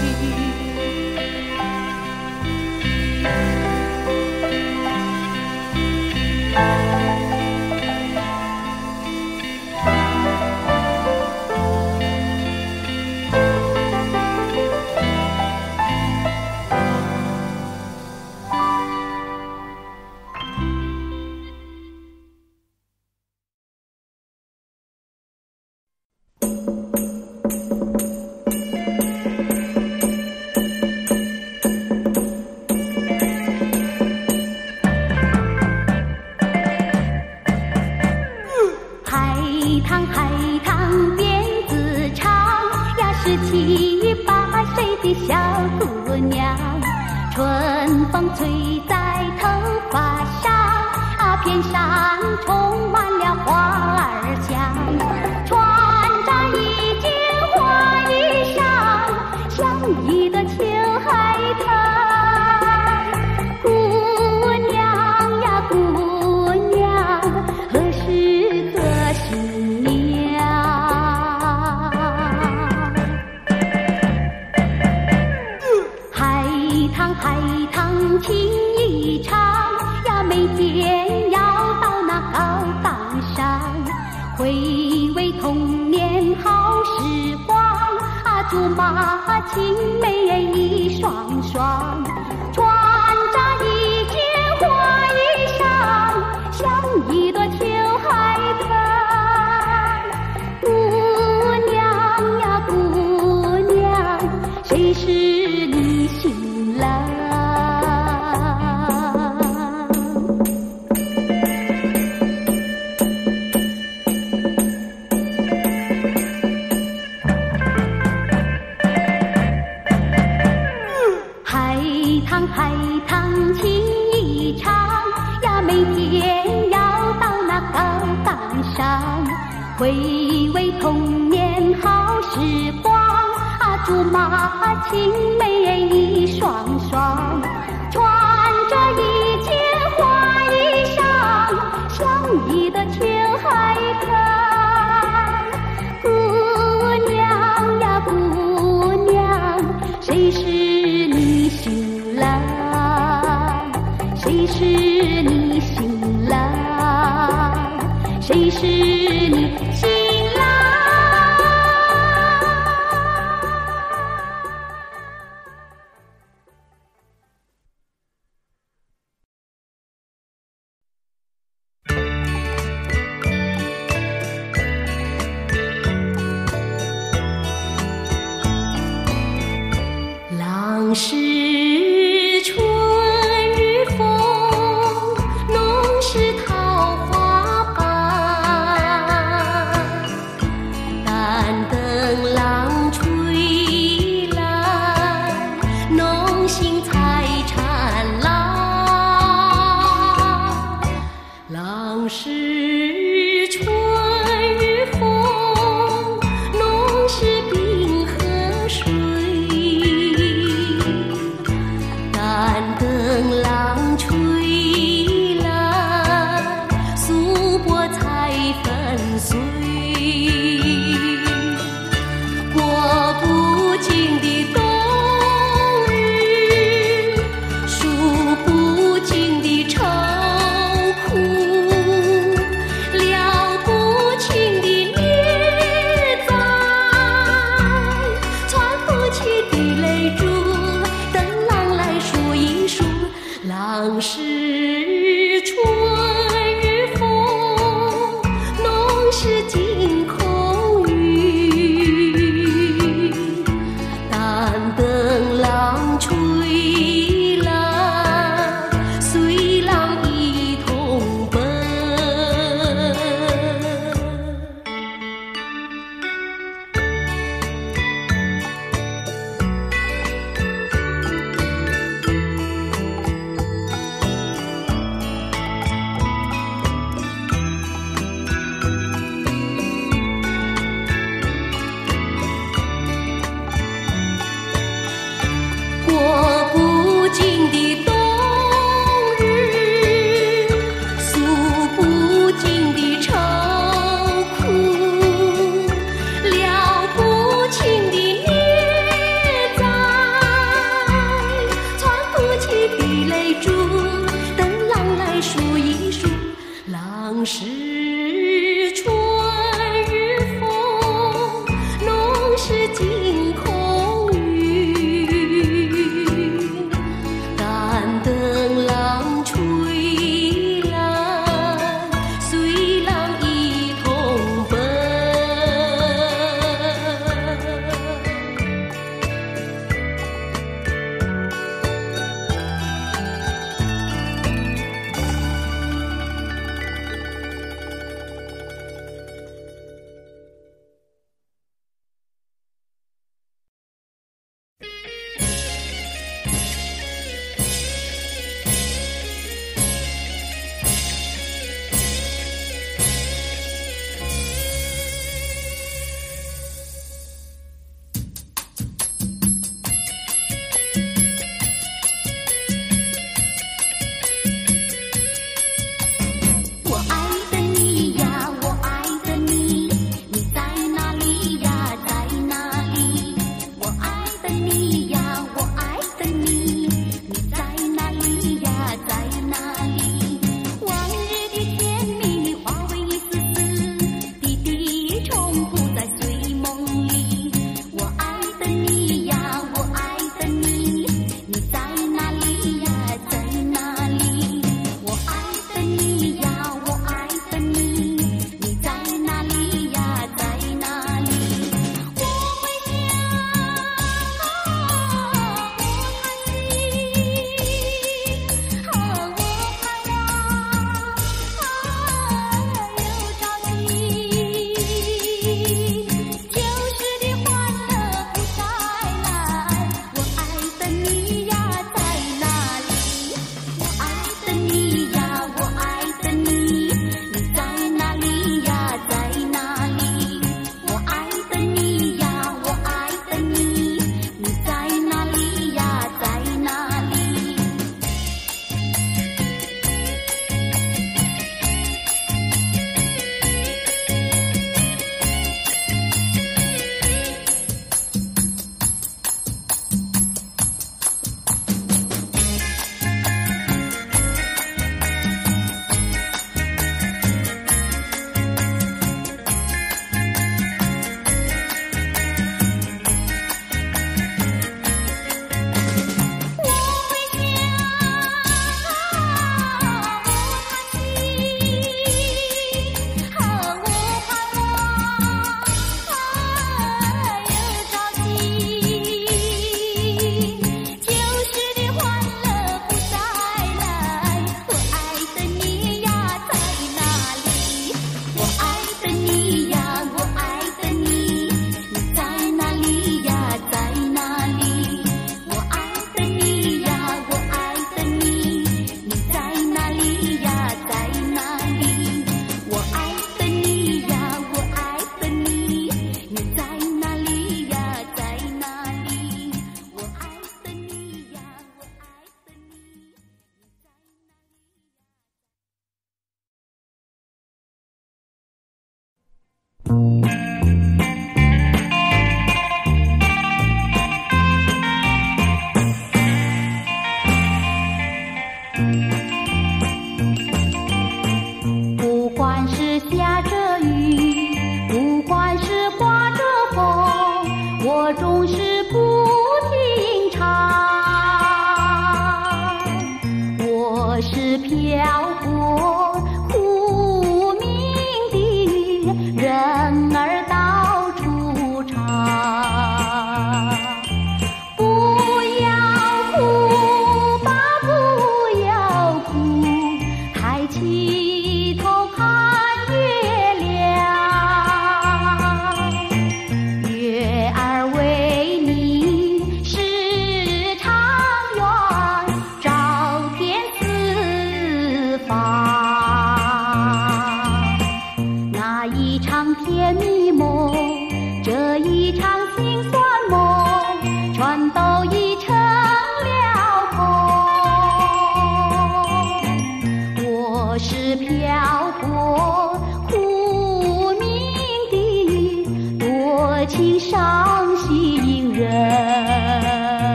当时春日风，弄湿惊空云，敢登浪吹来，随浪一同奔。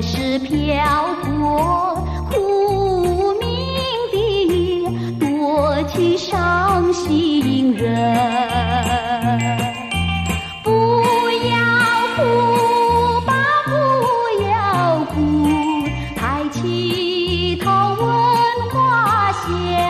是漂泊苦命的多情伤心人。不要哭吧，不要哭，抬起头问花香，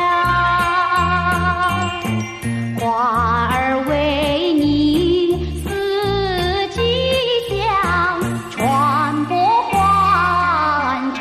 花儿为你四季香，传播欢畅。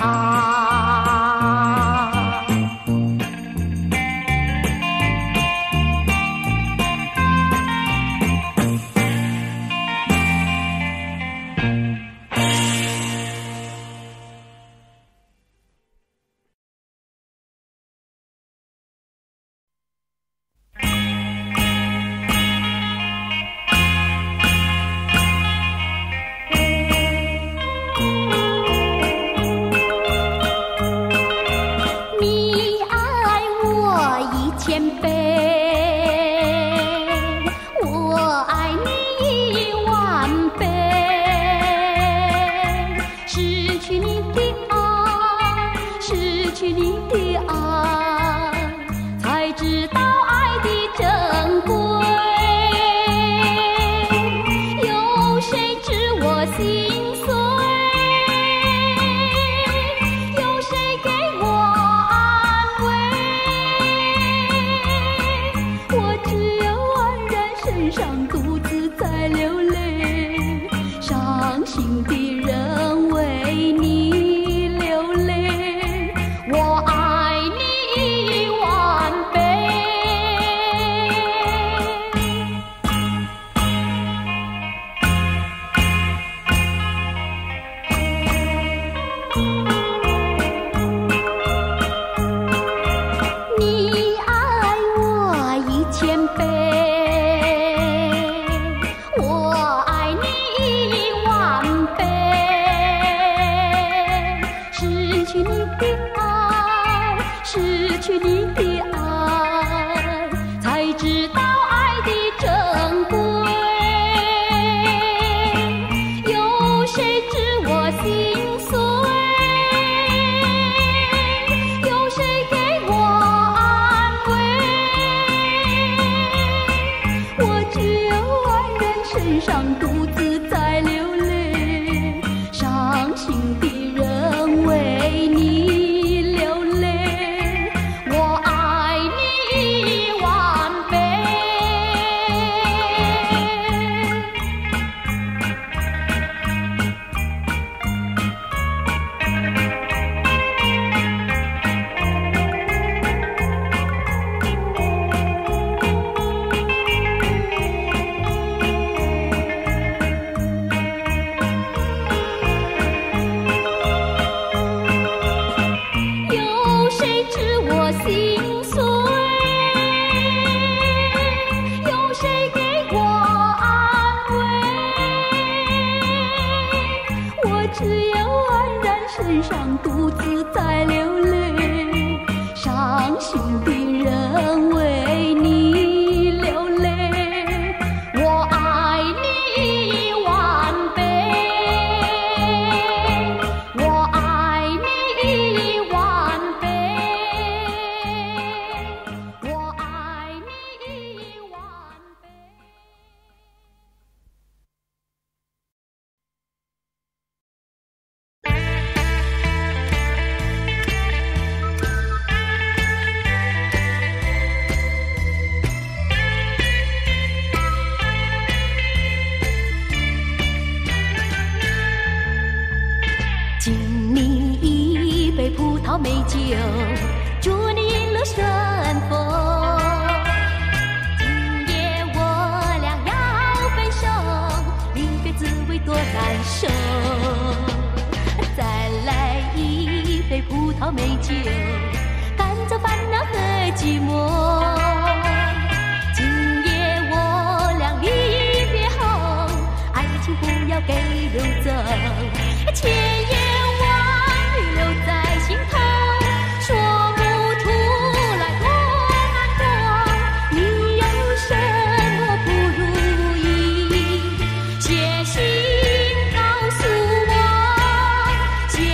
写信告诉我。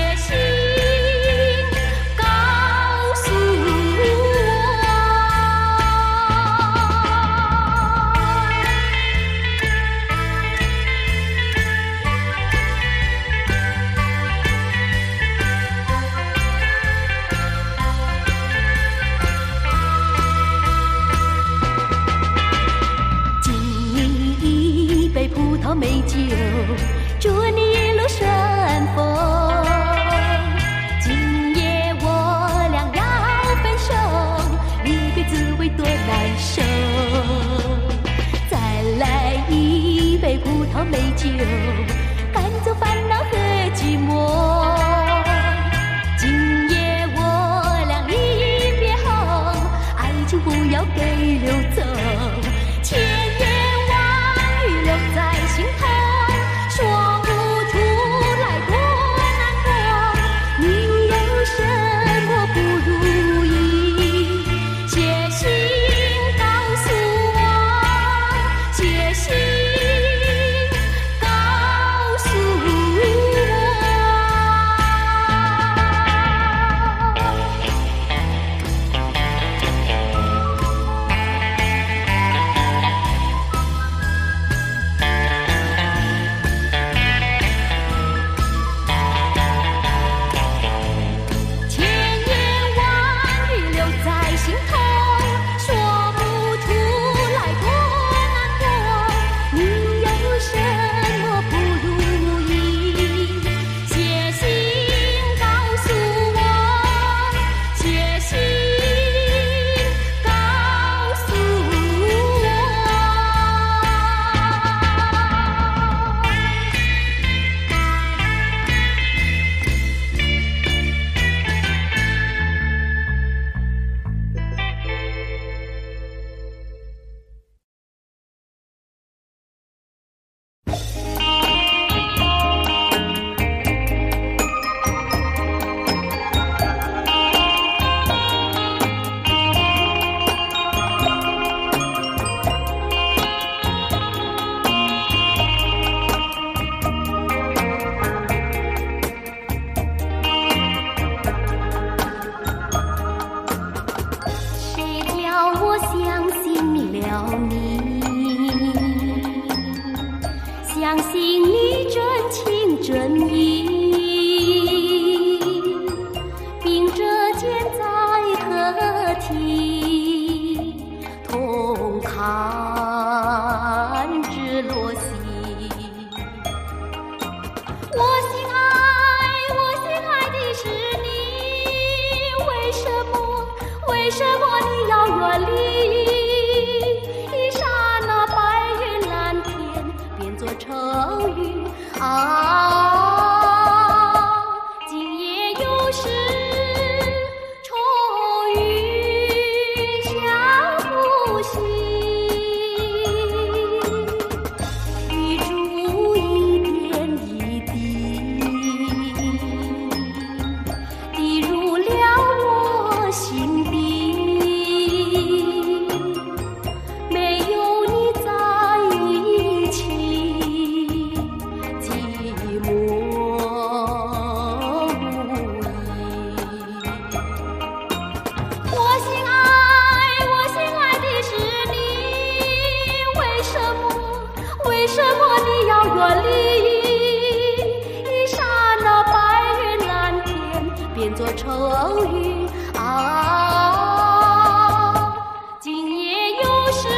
久，祝你一路顺风。今夜我俩要分手，离别滋味多难受。再来一杯葡萄美酒，赶走烦恼和寂寞。今夜我俩一别后，爱情不要给溜走。千言万语留在心头，说不出来多难过。你有什么不如意？写信告诉我，写信告诉我。千言万语留在心头，说不出来多难过。你有什么不如意？写信告诉我，写信告诉我。谁叫我相信了你？相信你真情真意，并着肩在河堤，同看日落西。我心爱，我心爱的是你，为什么？为什么你要远离？一刹那白云蓝天变作愁云啊！今夜又是愁云下不息，雨珠一点一滴，滴入了我心底。没有你在一起，寂寞无依。我心爱，我心爱的是你，为什么？为什么你要远离？一刹那白云蓝天变作愁云啊！今夜又是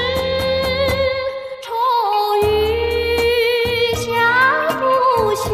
愁云下不息。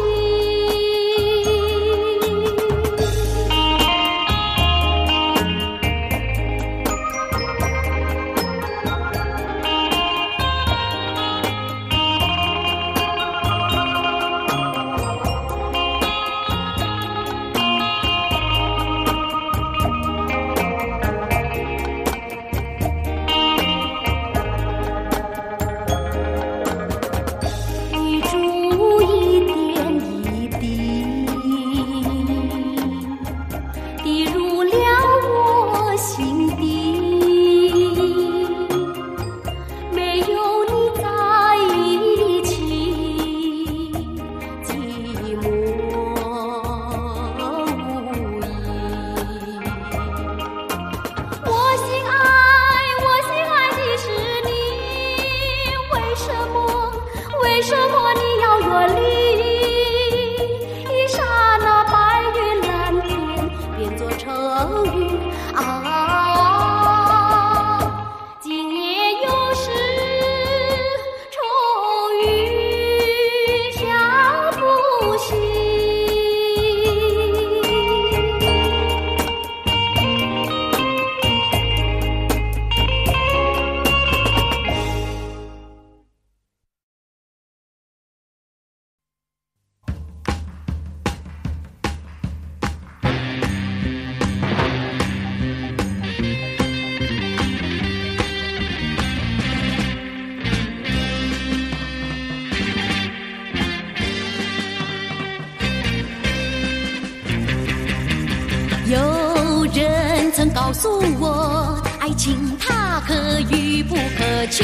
曾告诉我，爱情它可遇不可求。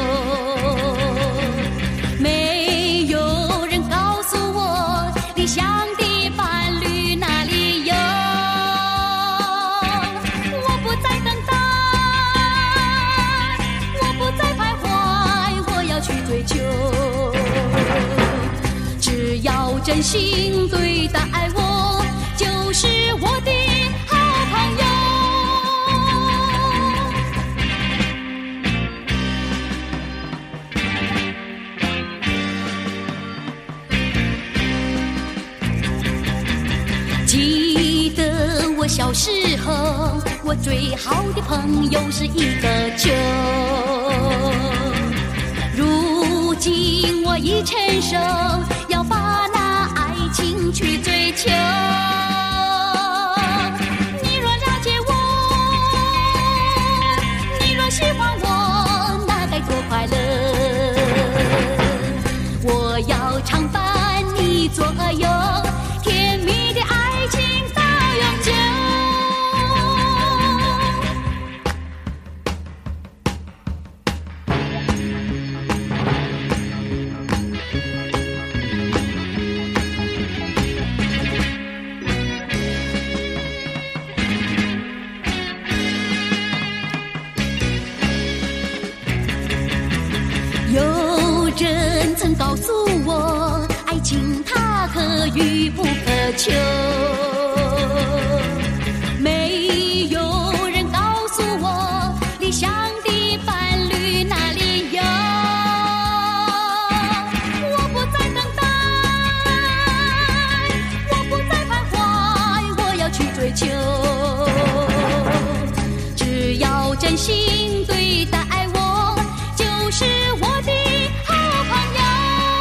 没有人告诉我，理想的伴侣哪里有。我不再等待，我不再徘徊，我要去追求。只要真心对待我，就是我的好朋友。记得我小时候，我最好的朋友是一个球。如今我已成熟，要把那爱情去追求。你若了解我，你若喜欢我，那该多快乐。我要常伴你左右，甜蜜的爱情到永久。有人曾告诉我，爱情它可遇不可求。没有人告诉我，理想的伴侣哪里有。我不再等待，我不再徘徊，我要去追求。只要真心对待我，就是我的好朋友。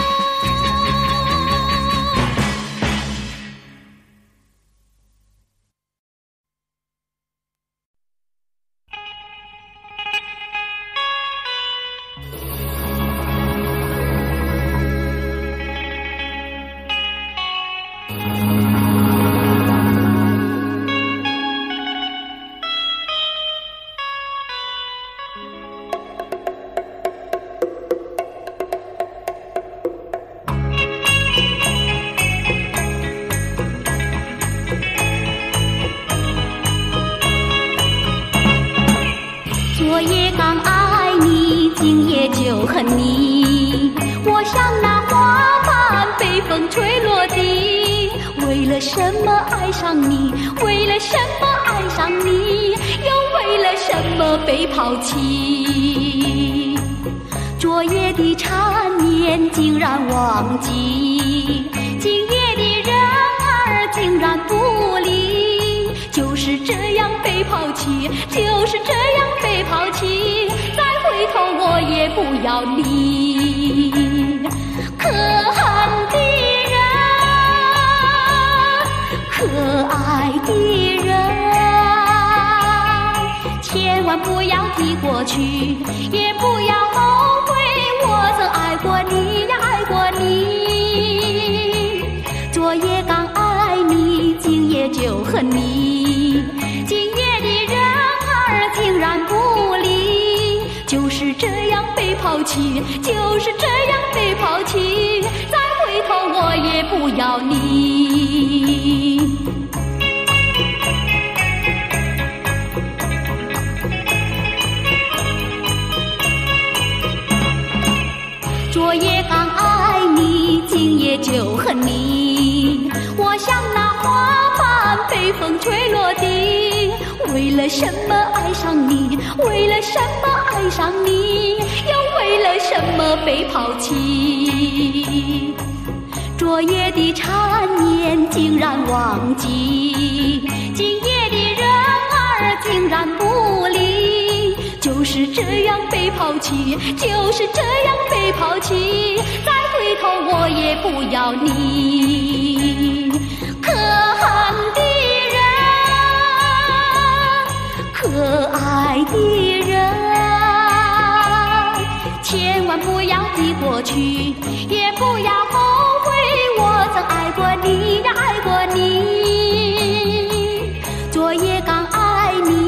昨夜刚爱你，今夜就恨你。我像那花瓣被风吹落地。为了什么爱上你？为了什么爱上你？又为了什么被抛弃？昨夜的缠绵竟然忘记，今夜的人儿竟然不理。就是这样被抛弃，就是这样被抛弃，再回头我也不要你。可恨的人，可爱的人，千万不要提过去，也不要后悔，我曾爱过你呀，爱过你。昨夜刚爱你，今夜就恨你。今夜的人儿竟然不理，就是这样被抛弃，就是这样被抛弃，再回头我也不要你。昨夜刚爱你，今夜就恨你。我像那花瓣被风吹落地。为了什么爱上你？为了什么爱上你？又为了什么被抛弃？昨夜的缠绵竟然忘记，今夜的人儿竟然不理。就是这样被抛弃，就是这样被抛弃，再回头我也不要你。可恨的人，可爱的人，千万不要提过去，也不要后悔，我曾爱过你呀，爱过你。昨夜刚爱你，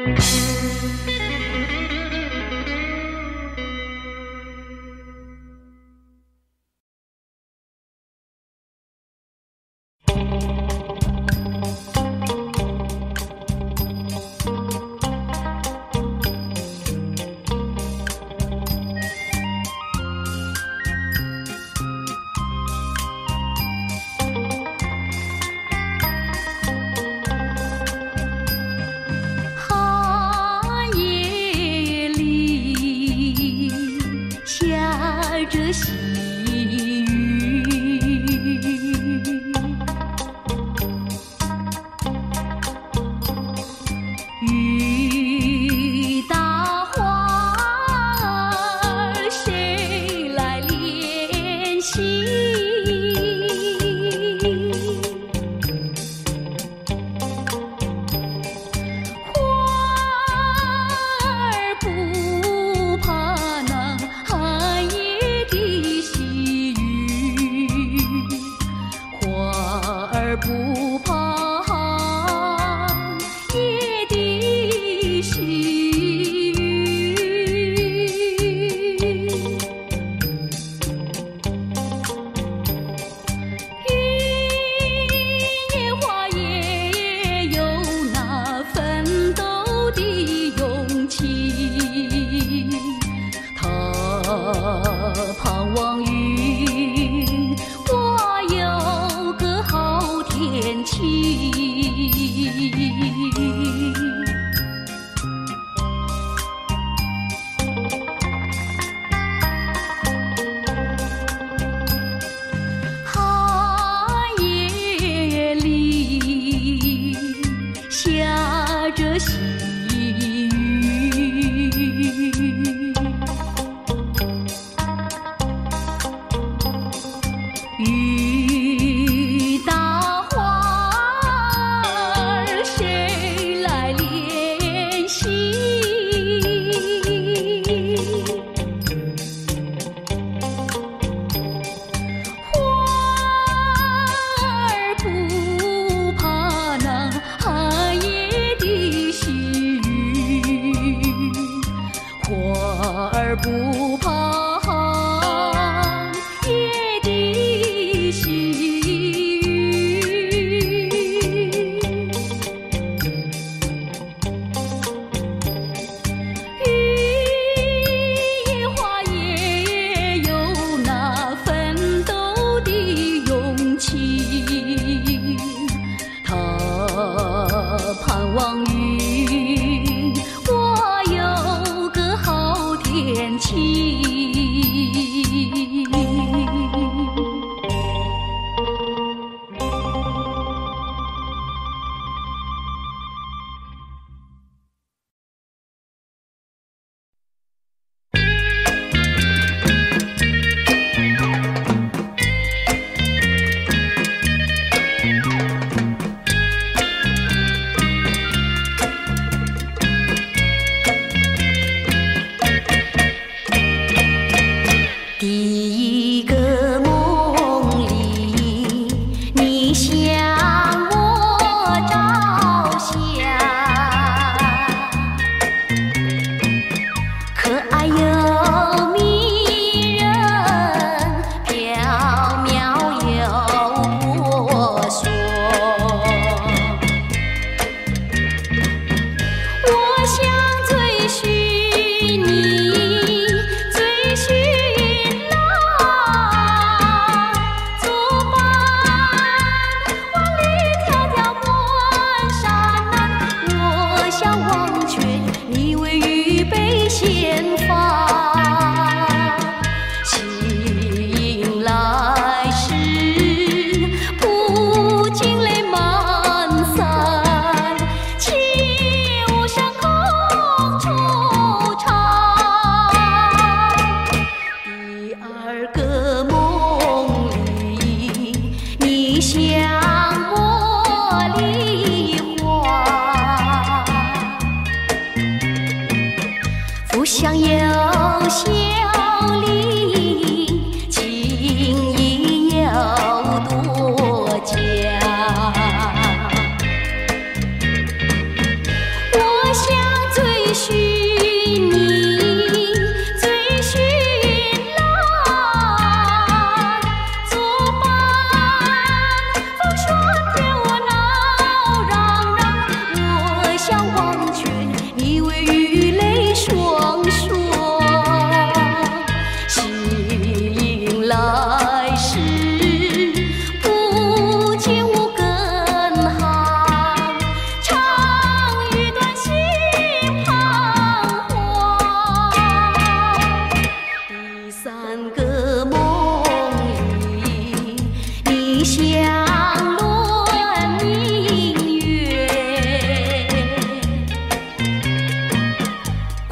花儿不怕那寒夜的细雨。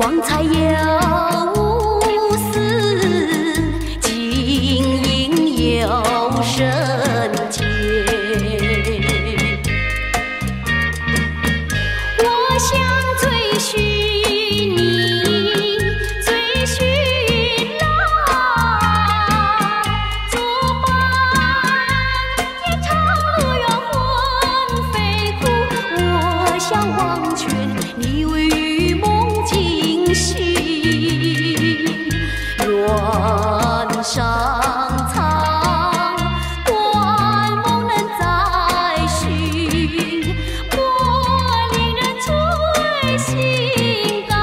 光彩又似，晶莹又圣洁。我想追寻你，追寻那作伴，天长路远魂飞苦。我想忘却你位于梦惊醒，愿上苍断梦能再续，莫令人醉心肝。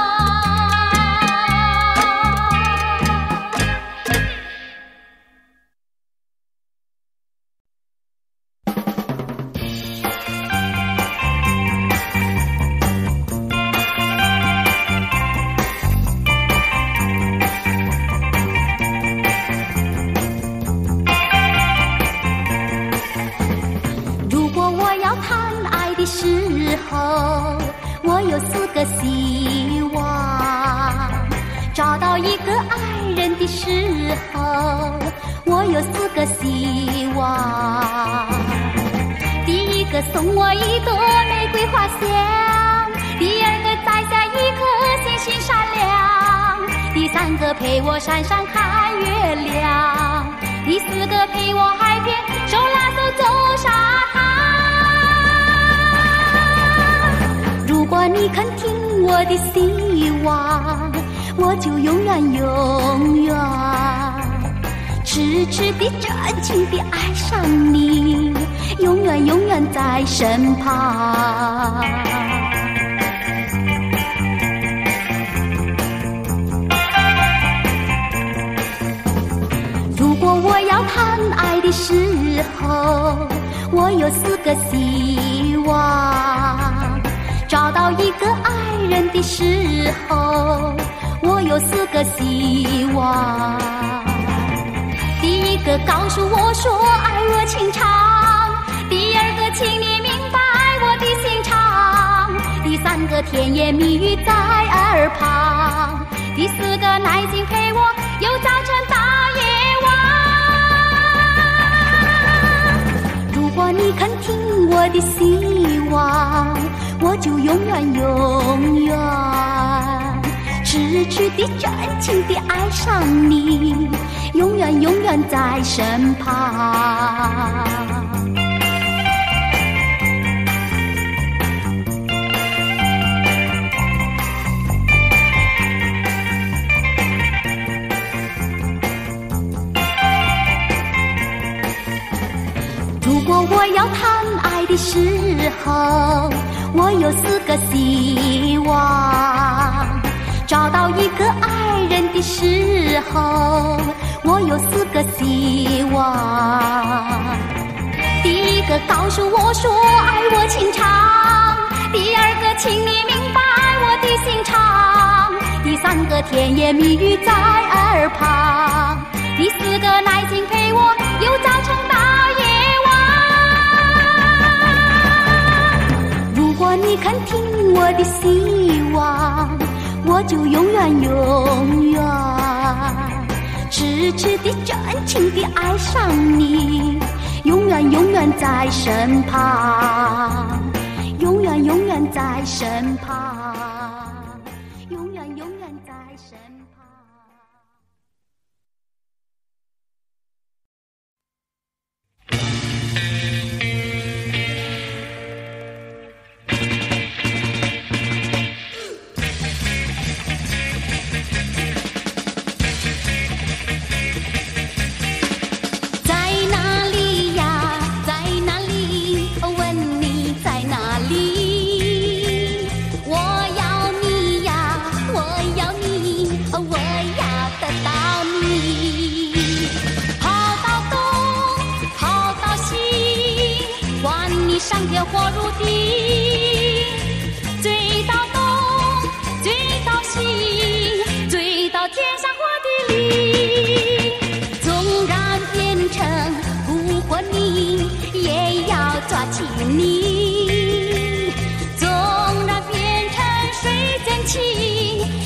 如果我要谈爱的时候，我有四个希望；找到一个爱人的时候，我有四个希望。第一个送我一朵玫瑰花香，第二个摘下一颗星星闪亮，第三个陪我山上看月亮，第四个陪我海边手拉手走沙滩。如果你肯听我的希望，我就永远永远痴痴地真情地爱上你，永远永远在身旁。如果我要谈爱的时候，我有四个希望；找到一个爱人的时候，我有四个希望。第一个告诉我说爱我情长，第二个请你明白我的心肠，第三个甜言蜜语在耳旁，第四个耐心陪我由早晨到夜晚。如果你肯听我的希望，我就永远永远痴痴地真情地爱上你，永远永远在身旁。如果我要谈爱的时候，我有四个希望；找到一个爱人的时候，我有四个希望。第一个告诉我说爱我情长，第二个请你明白我的心肠，第三个甜言蜜语在耳旁，第四个耐心陪我由早晨到夜晚。如果你肯听我的希望，我就永远永远痴痴地真情地爱上你，永远永远在身旁，永远永远在身旁，永远永远在身旁。上天火入地，追到东，追到西，追到天上或地里。纵然变成孤魂你，也要抓紧你；纵然变成水蒸气，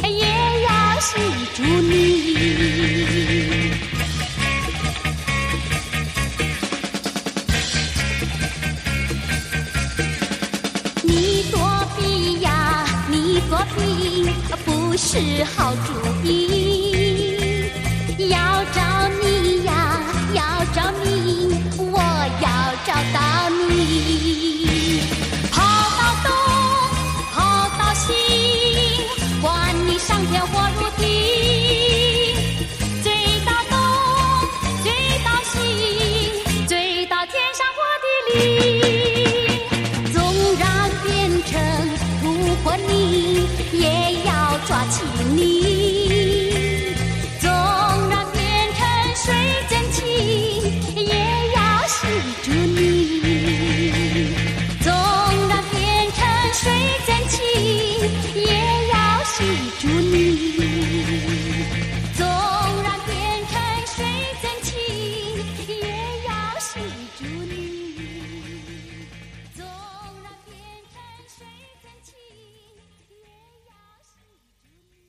不是好主意。要找你呀，要找你，我要找到你。跑到东，跑到西，管你上天或入地。追到东，追到西，追到天上或地里。纵然变成土或泥，也要抓起你。纵然变成水蒸气，也要吸住你。纵然变成水蒸气，也要吸住你。纵然变成水蒸气，也要吸住你。纵然变成水蒸气，也要吸住你。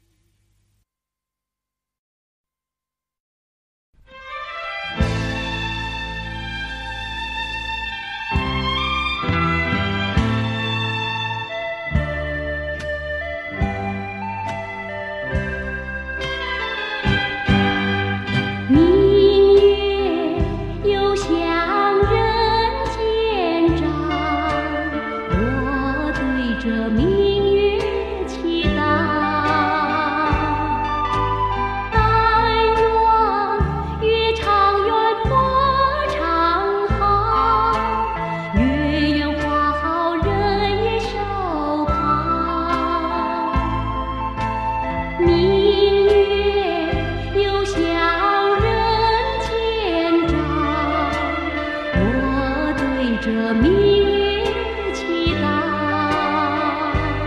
明月又向人间照，我对着明月祈祷。但愿月长圆，花长好，月圆花好，人也手好。明月又向人间照，我对着明月祈祷。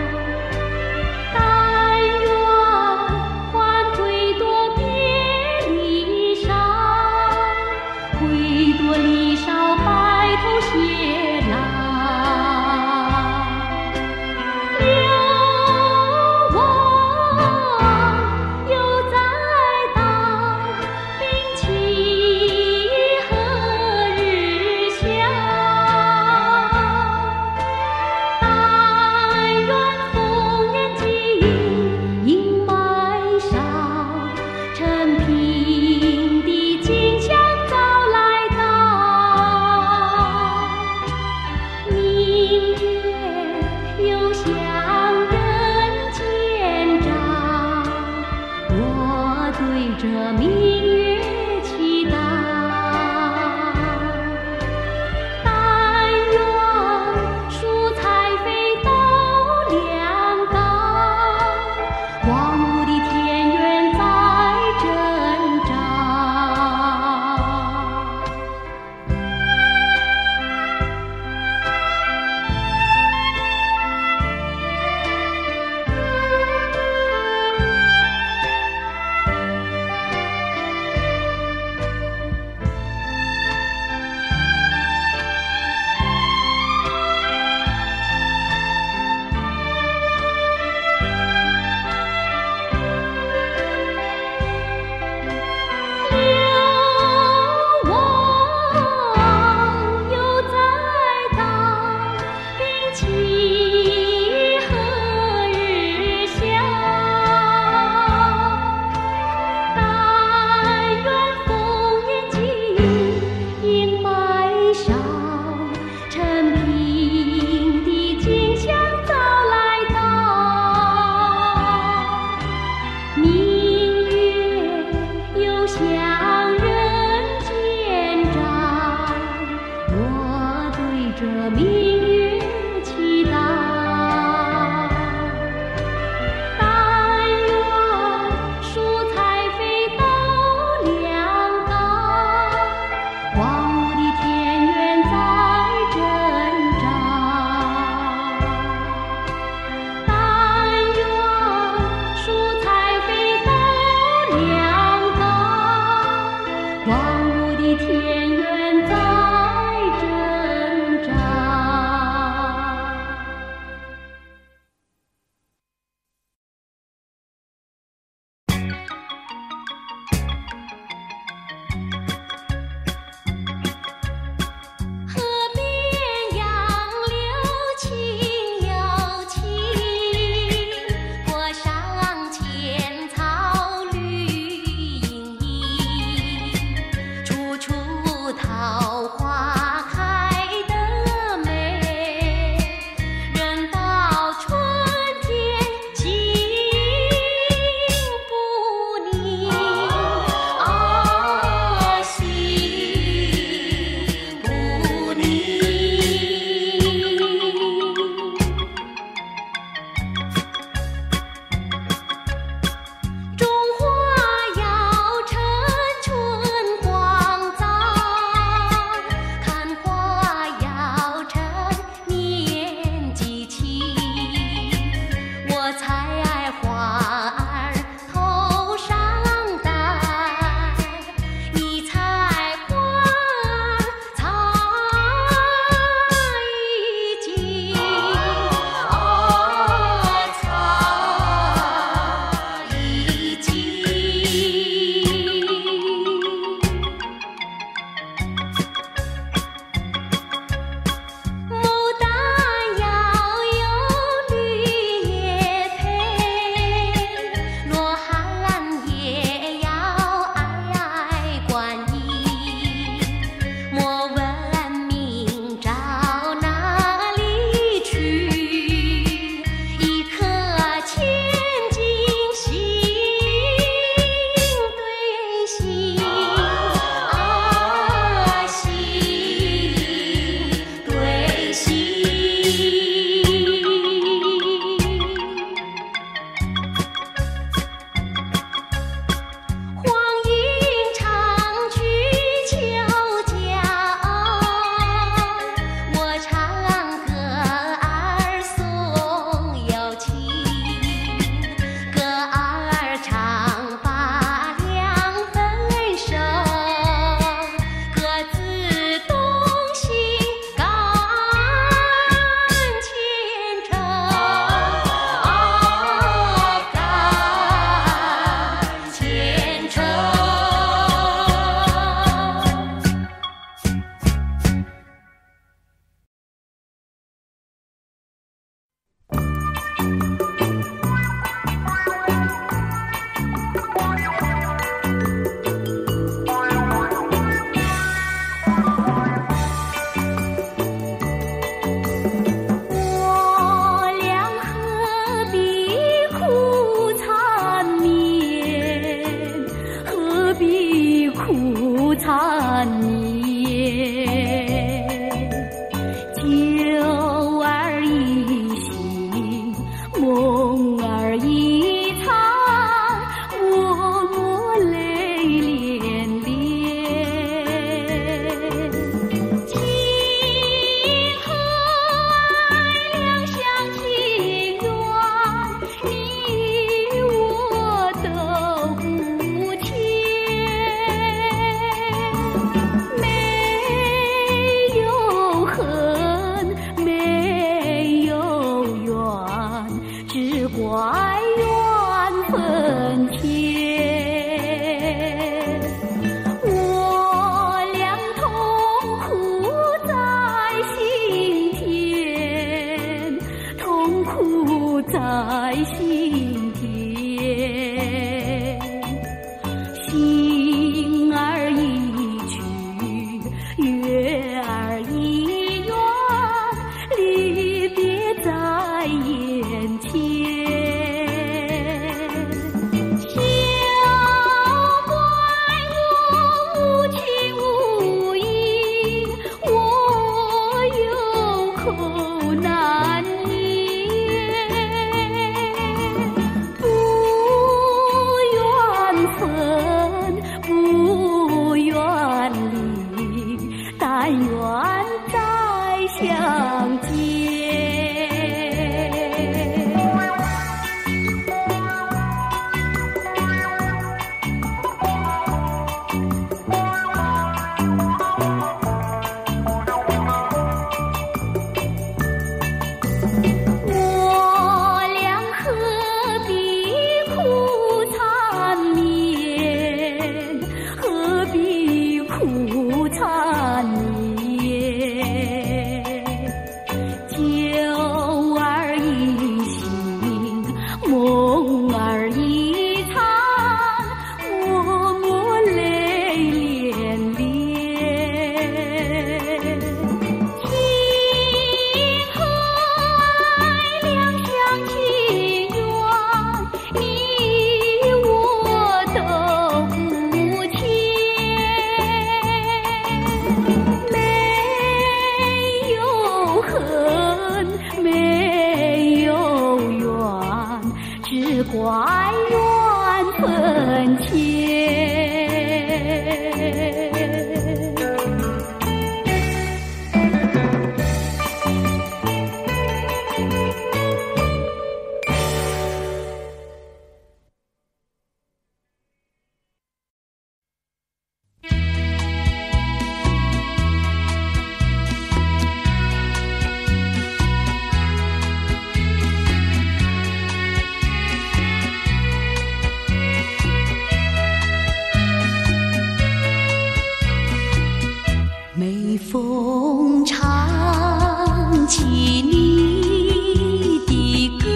梦儿一场，默默泪涟涟。情和爱两厢情愿，你我都不欠。没有恨，没有怨，只怪缘分浅。我俩痛苦在心田，痛苦在心田。心儿一去，月儿一圆，离别在眼前。小怪我无情无义，我有口难言。不愿分，不愿离，但愿再相见。我俩何必苦缠绵，何必苦缠绵。酒儿一醒，梦儿一场，默默泪涟涟。情和爱两厢情愿，你我都不欠。没有恨，没有怨，只怪缘分浅。每逢唱起你的歌，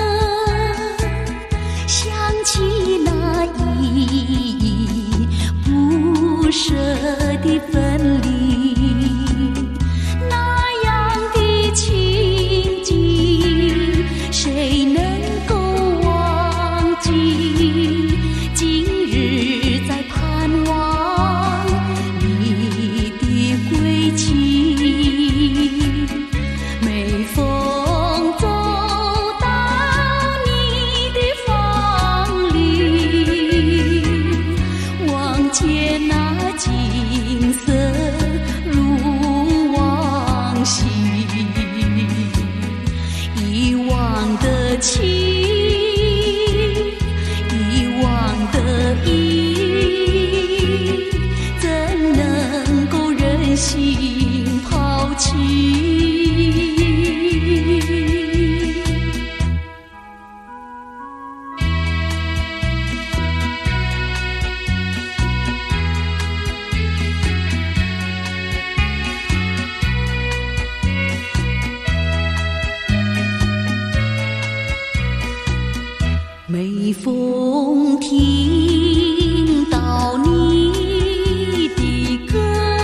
想起那依依不舍的分离，那样的情景，谁能够忘记？今日在盼望你的归期，每逢走到你的房里，望见那景色如往昔，遗忘的情，遗忘的意，怎能够忍心抛弃？每逢听到你的歌，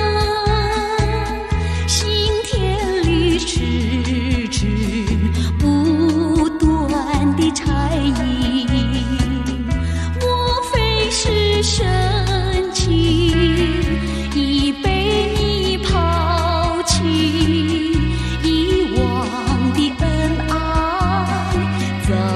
心田里迟迟不断的柴音，莫非是深情已被你抛弃？遗忘的恩爱早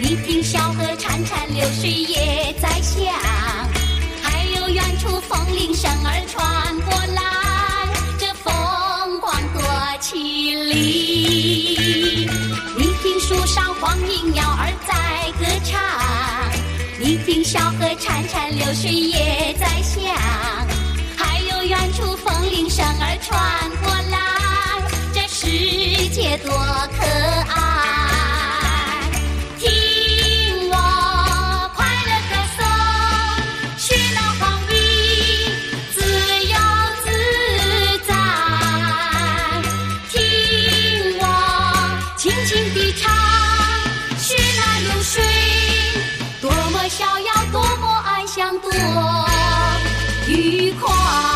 你听小河潺潺流水也在响，还有远处风铃声儿传过来，这风光多绮丽。你听树上黄莺鸟儿在歌唱，你听小河潺潺流水也在响，还有远处风铃声儿传过来，这世界多可爱。多愉快！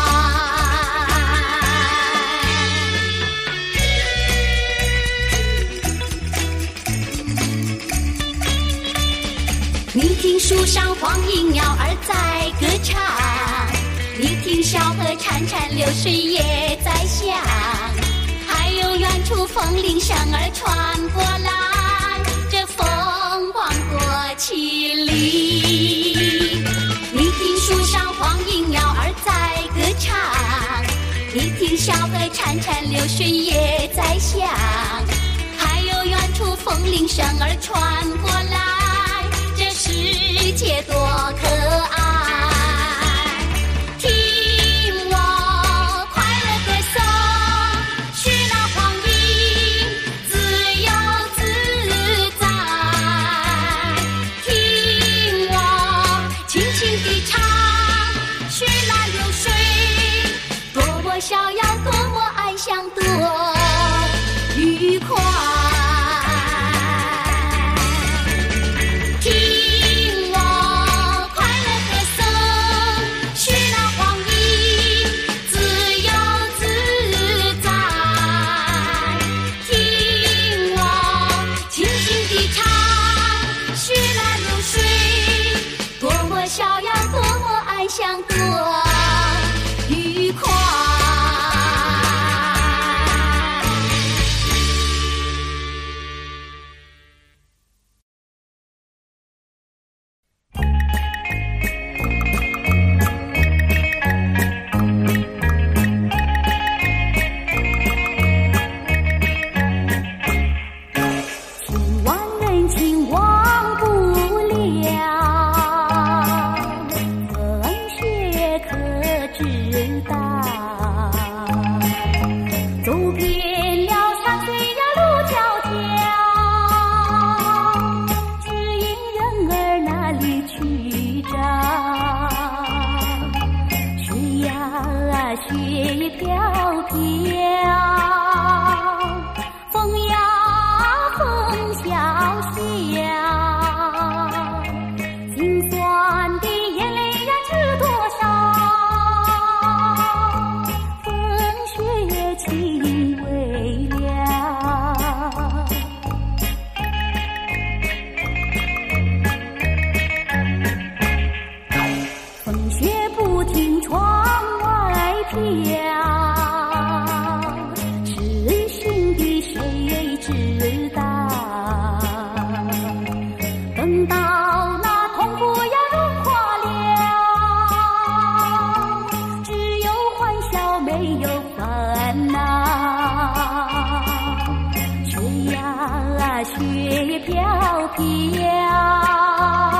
你听树上黄莺鸟儿在歌唱，你听小河潺潺流水也在响，还有远处风铃声儿传过来，这风光多绮丽。你听树上黄莺鸟儿在歌唱，你听小河潺潺流水也在响，还有远处风铃声儿传过来，这世界多可爱。听我快乐歌颂，许那黄莺自由自在。听我轻轻地唱，许那流水多么逍遥，多么安详，多愉快。听我快乐歌颂，许那黄莺自由自在。听我轻轻地唱，许那流水多么逍遥，多么安详，多愉快。 千万人情忘不了，风雪可知道。走遍了山水呀路迢迢，只因人儿那里去找。雪呀雪飘飘，风呀风萧萧，心酸的眼泪呀知多少？风雪轻微了，风雪不停窗外飘，痴心的谁知道？等到那痛苦呀融化了，只有欢笑没有烦恼。雪呀雪飘飘。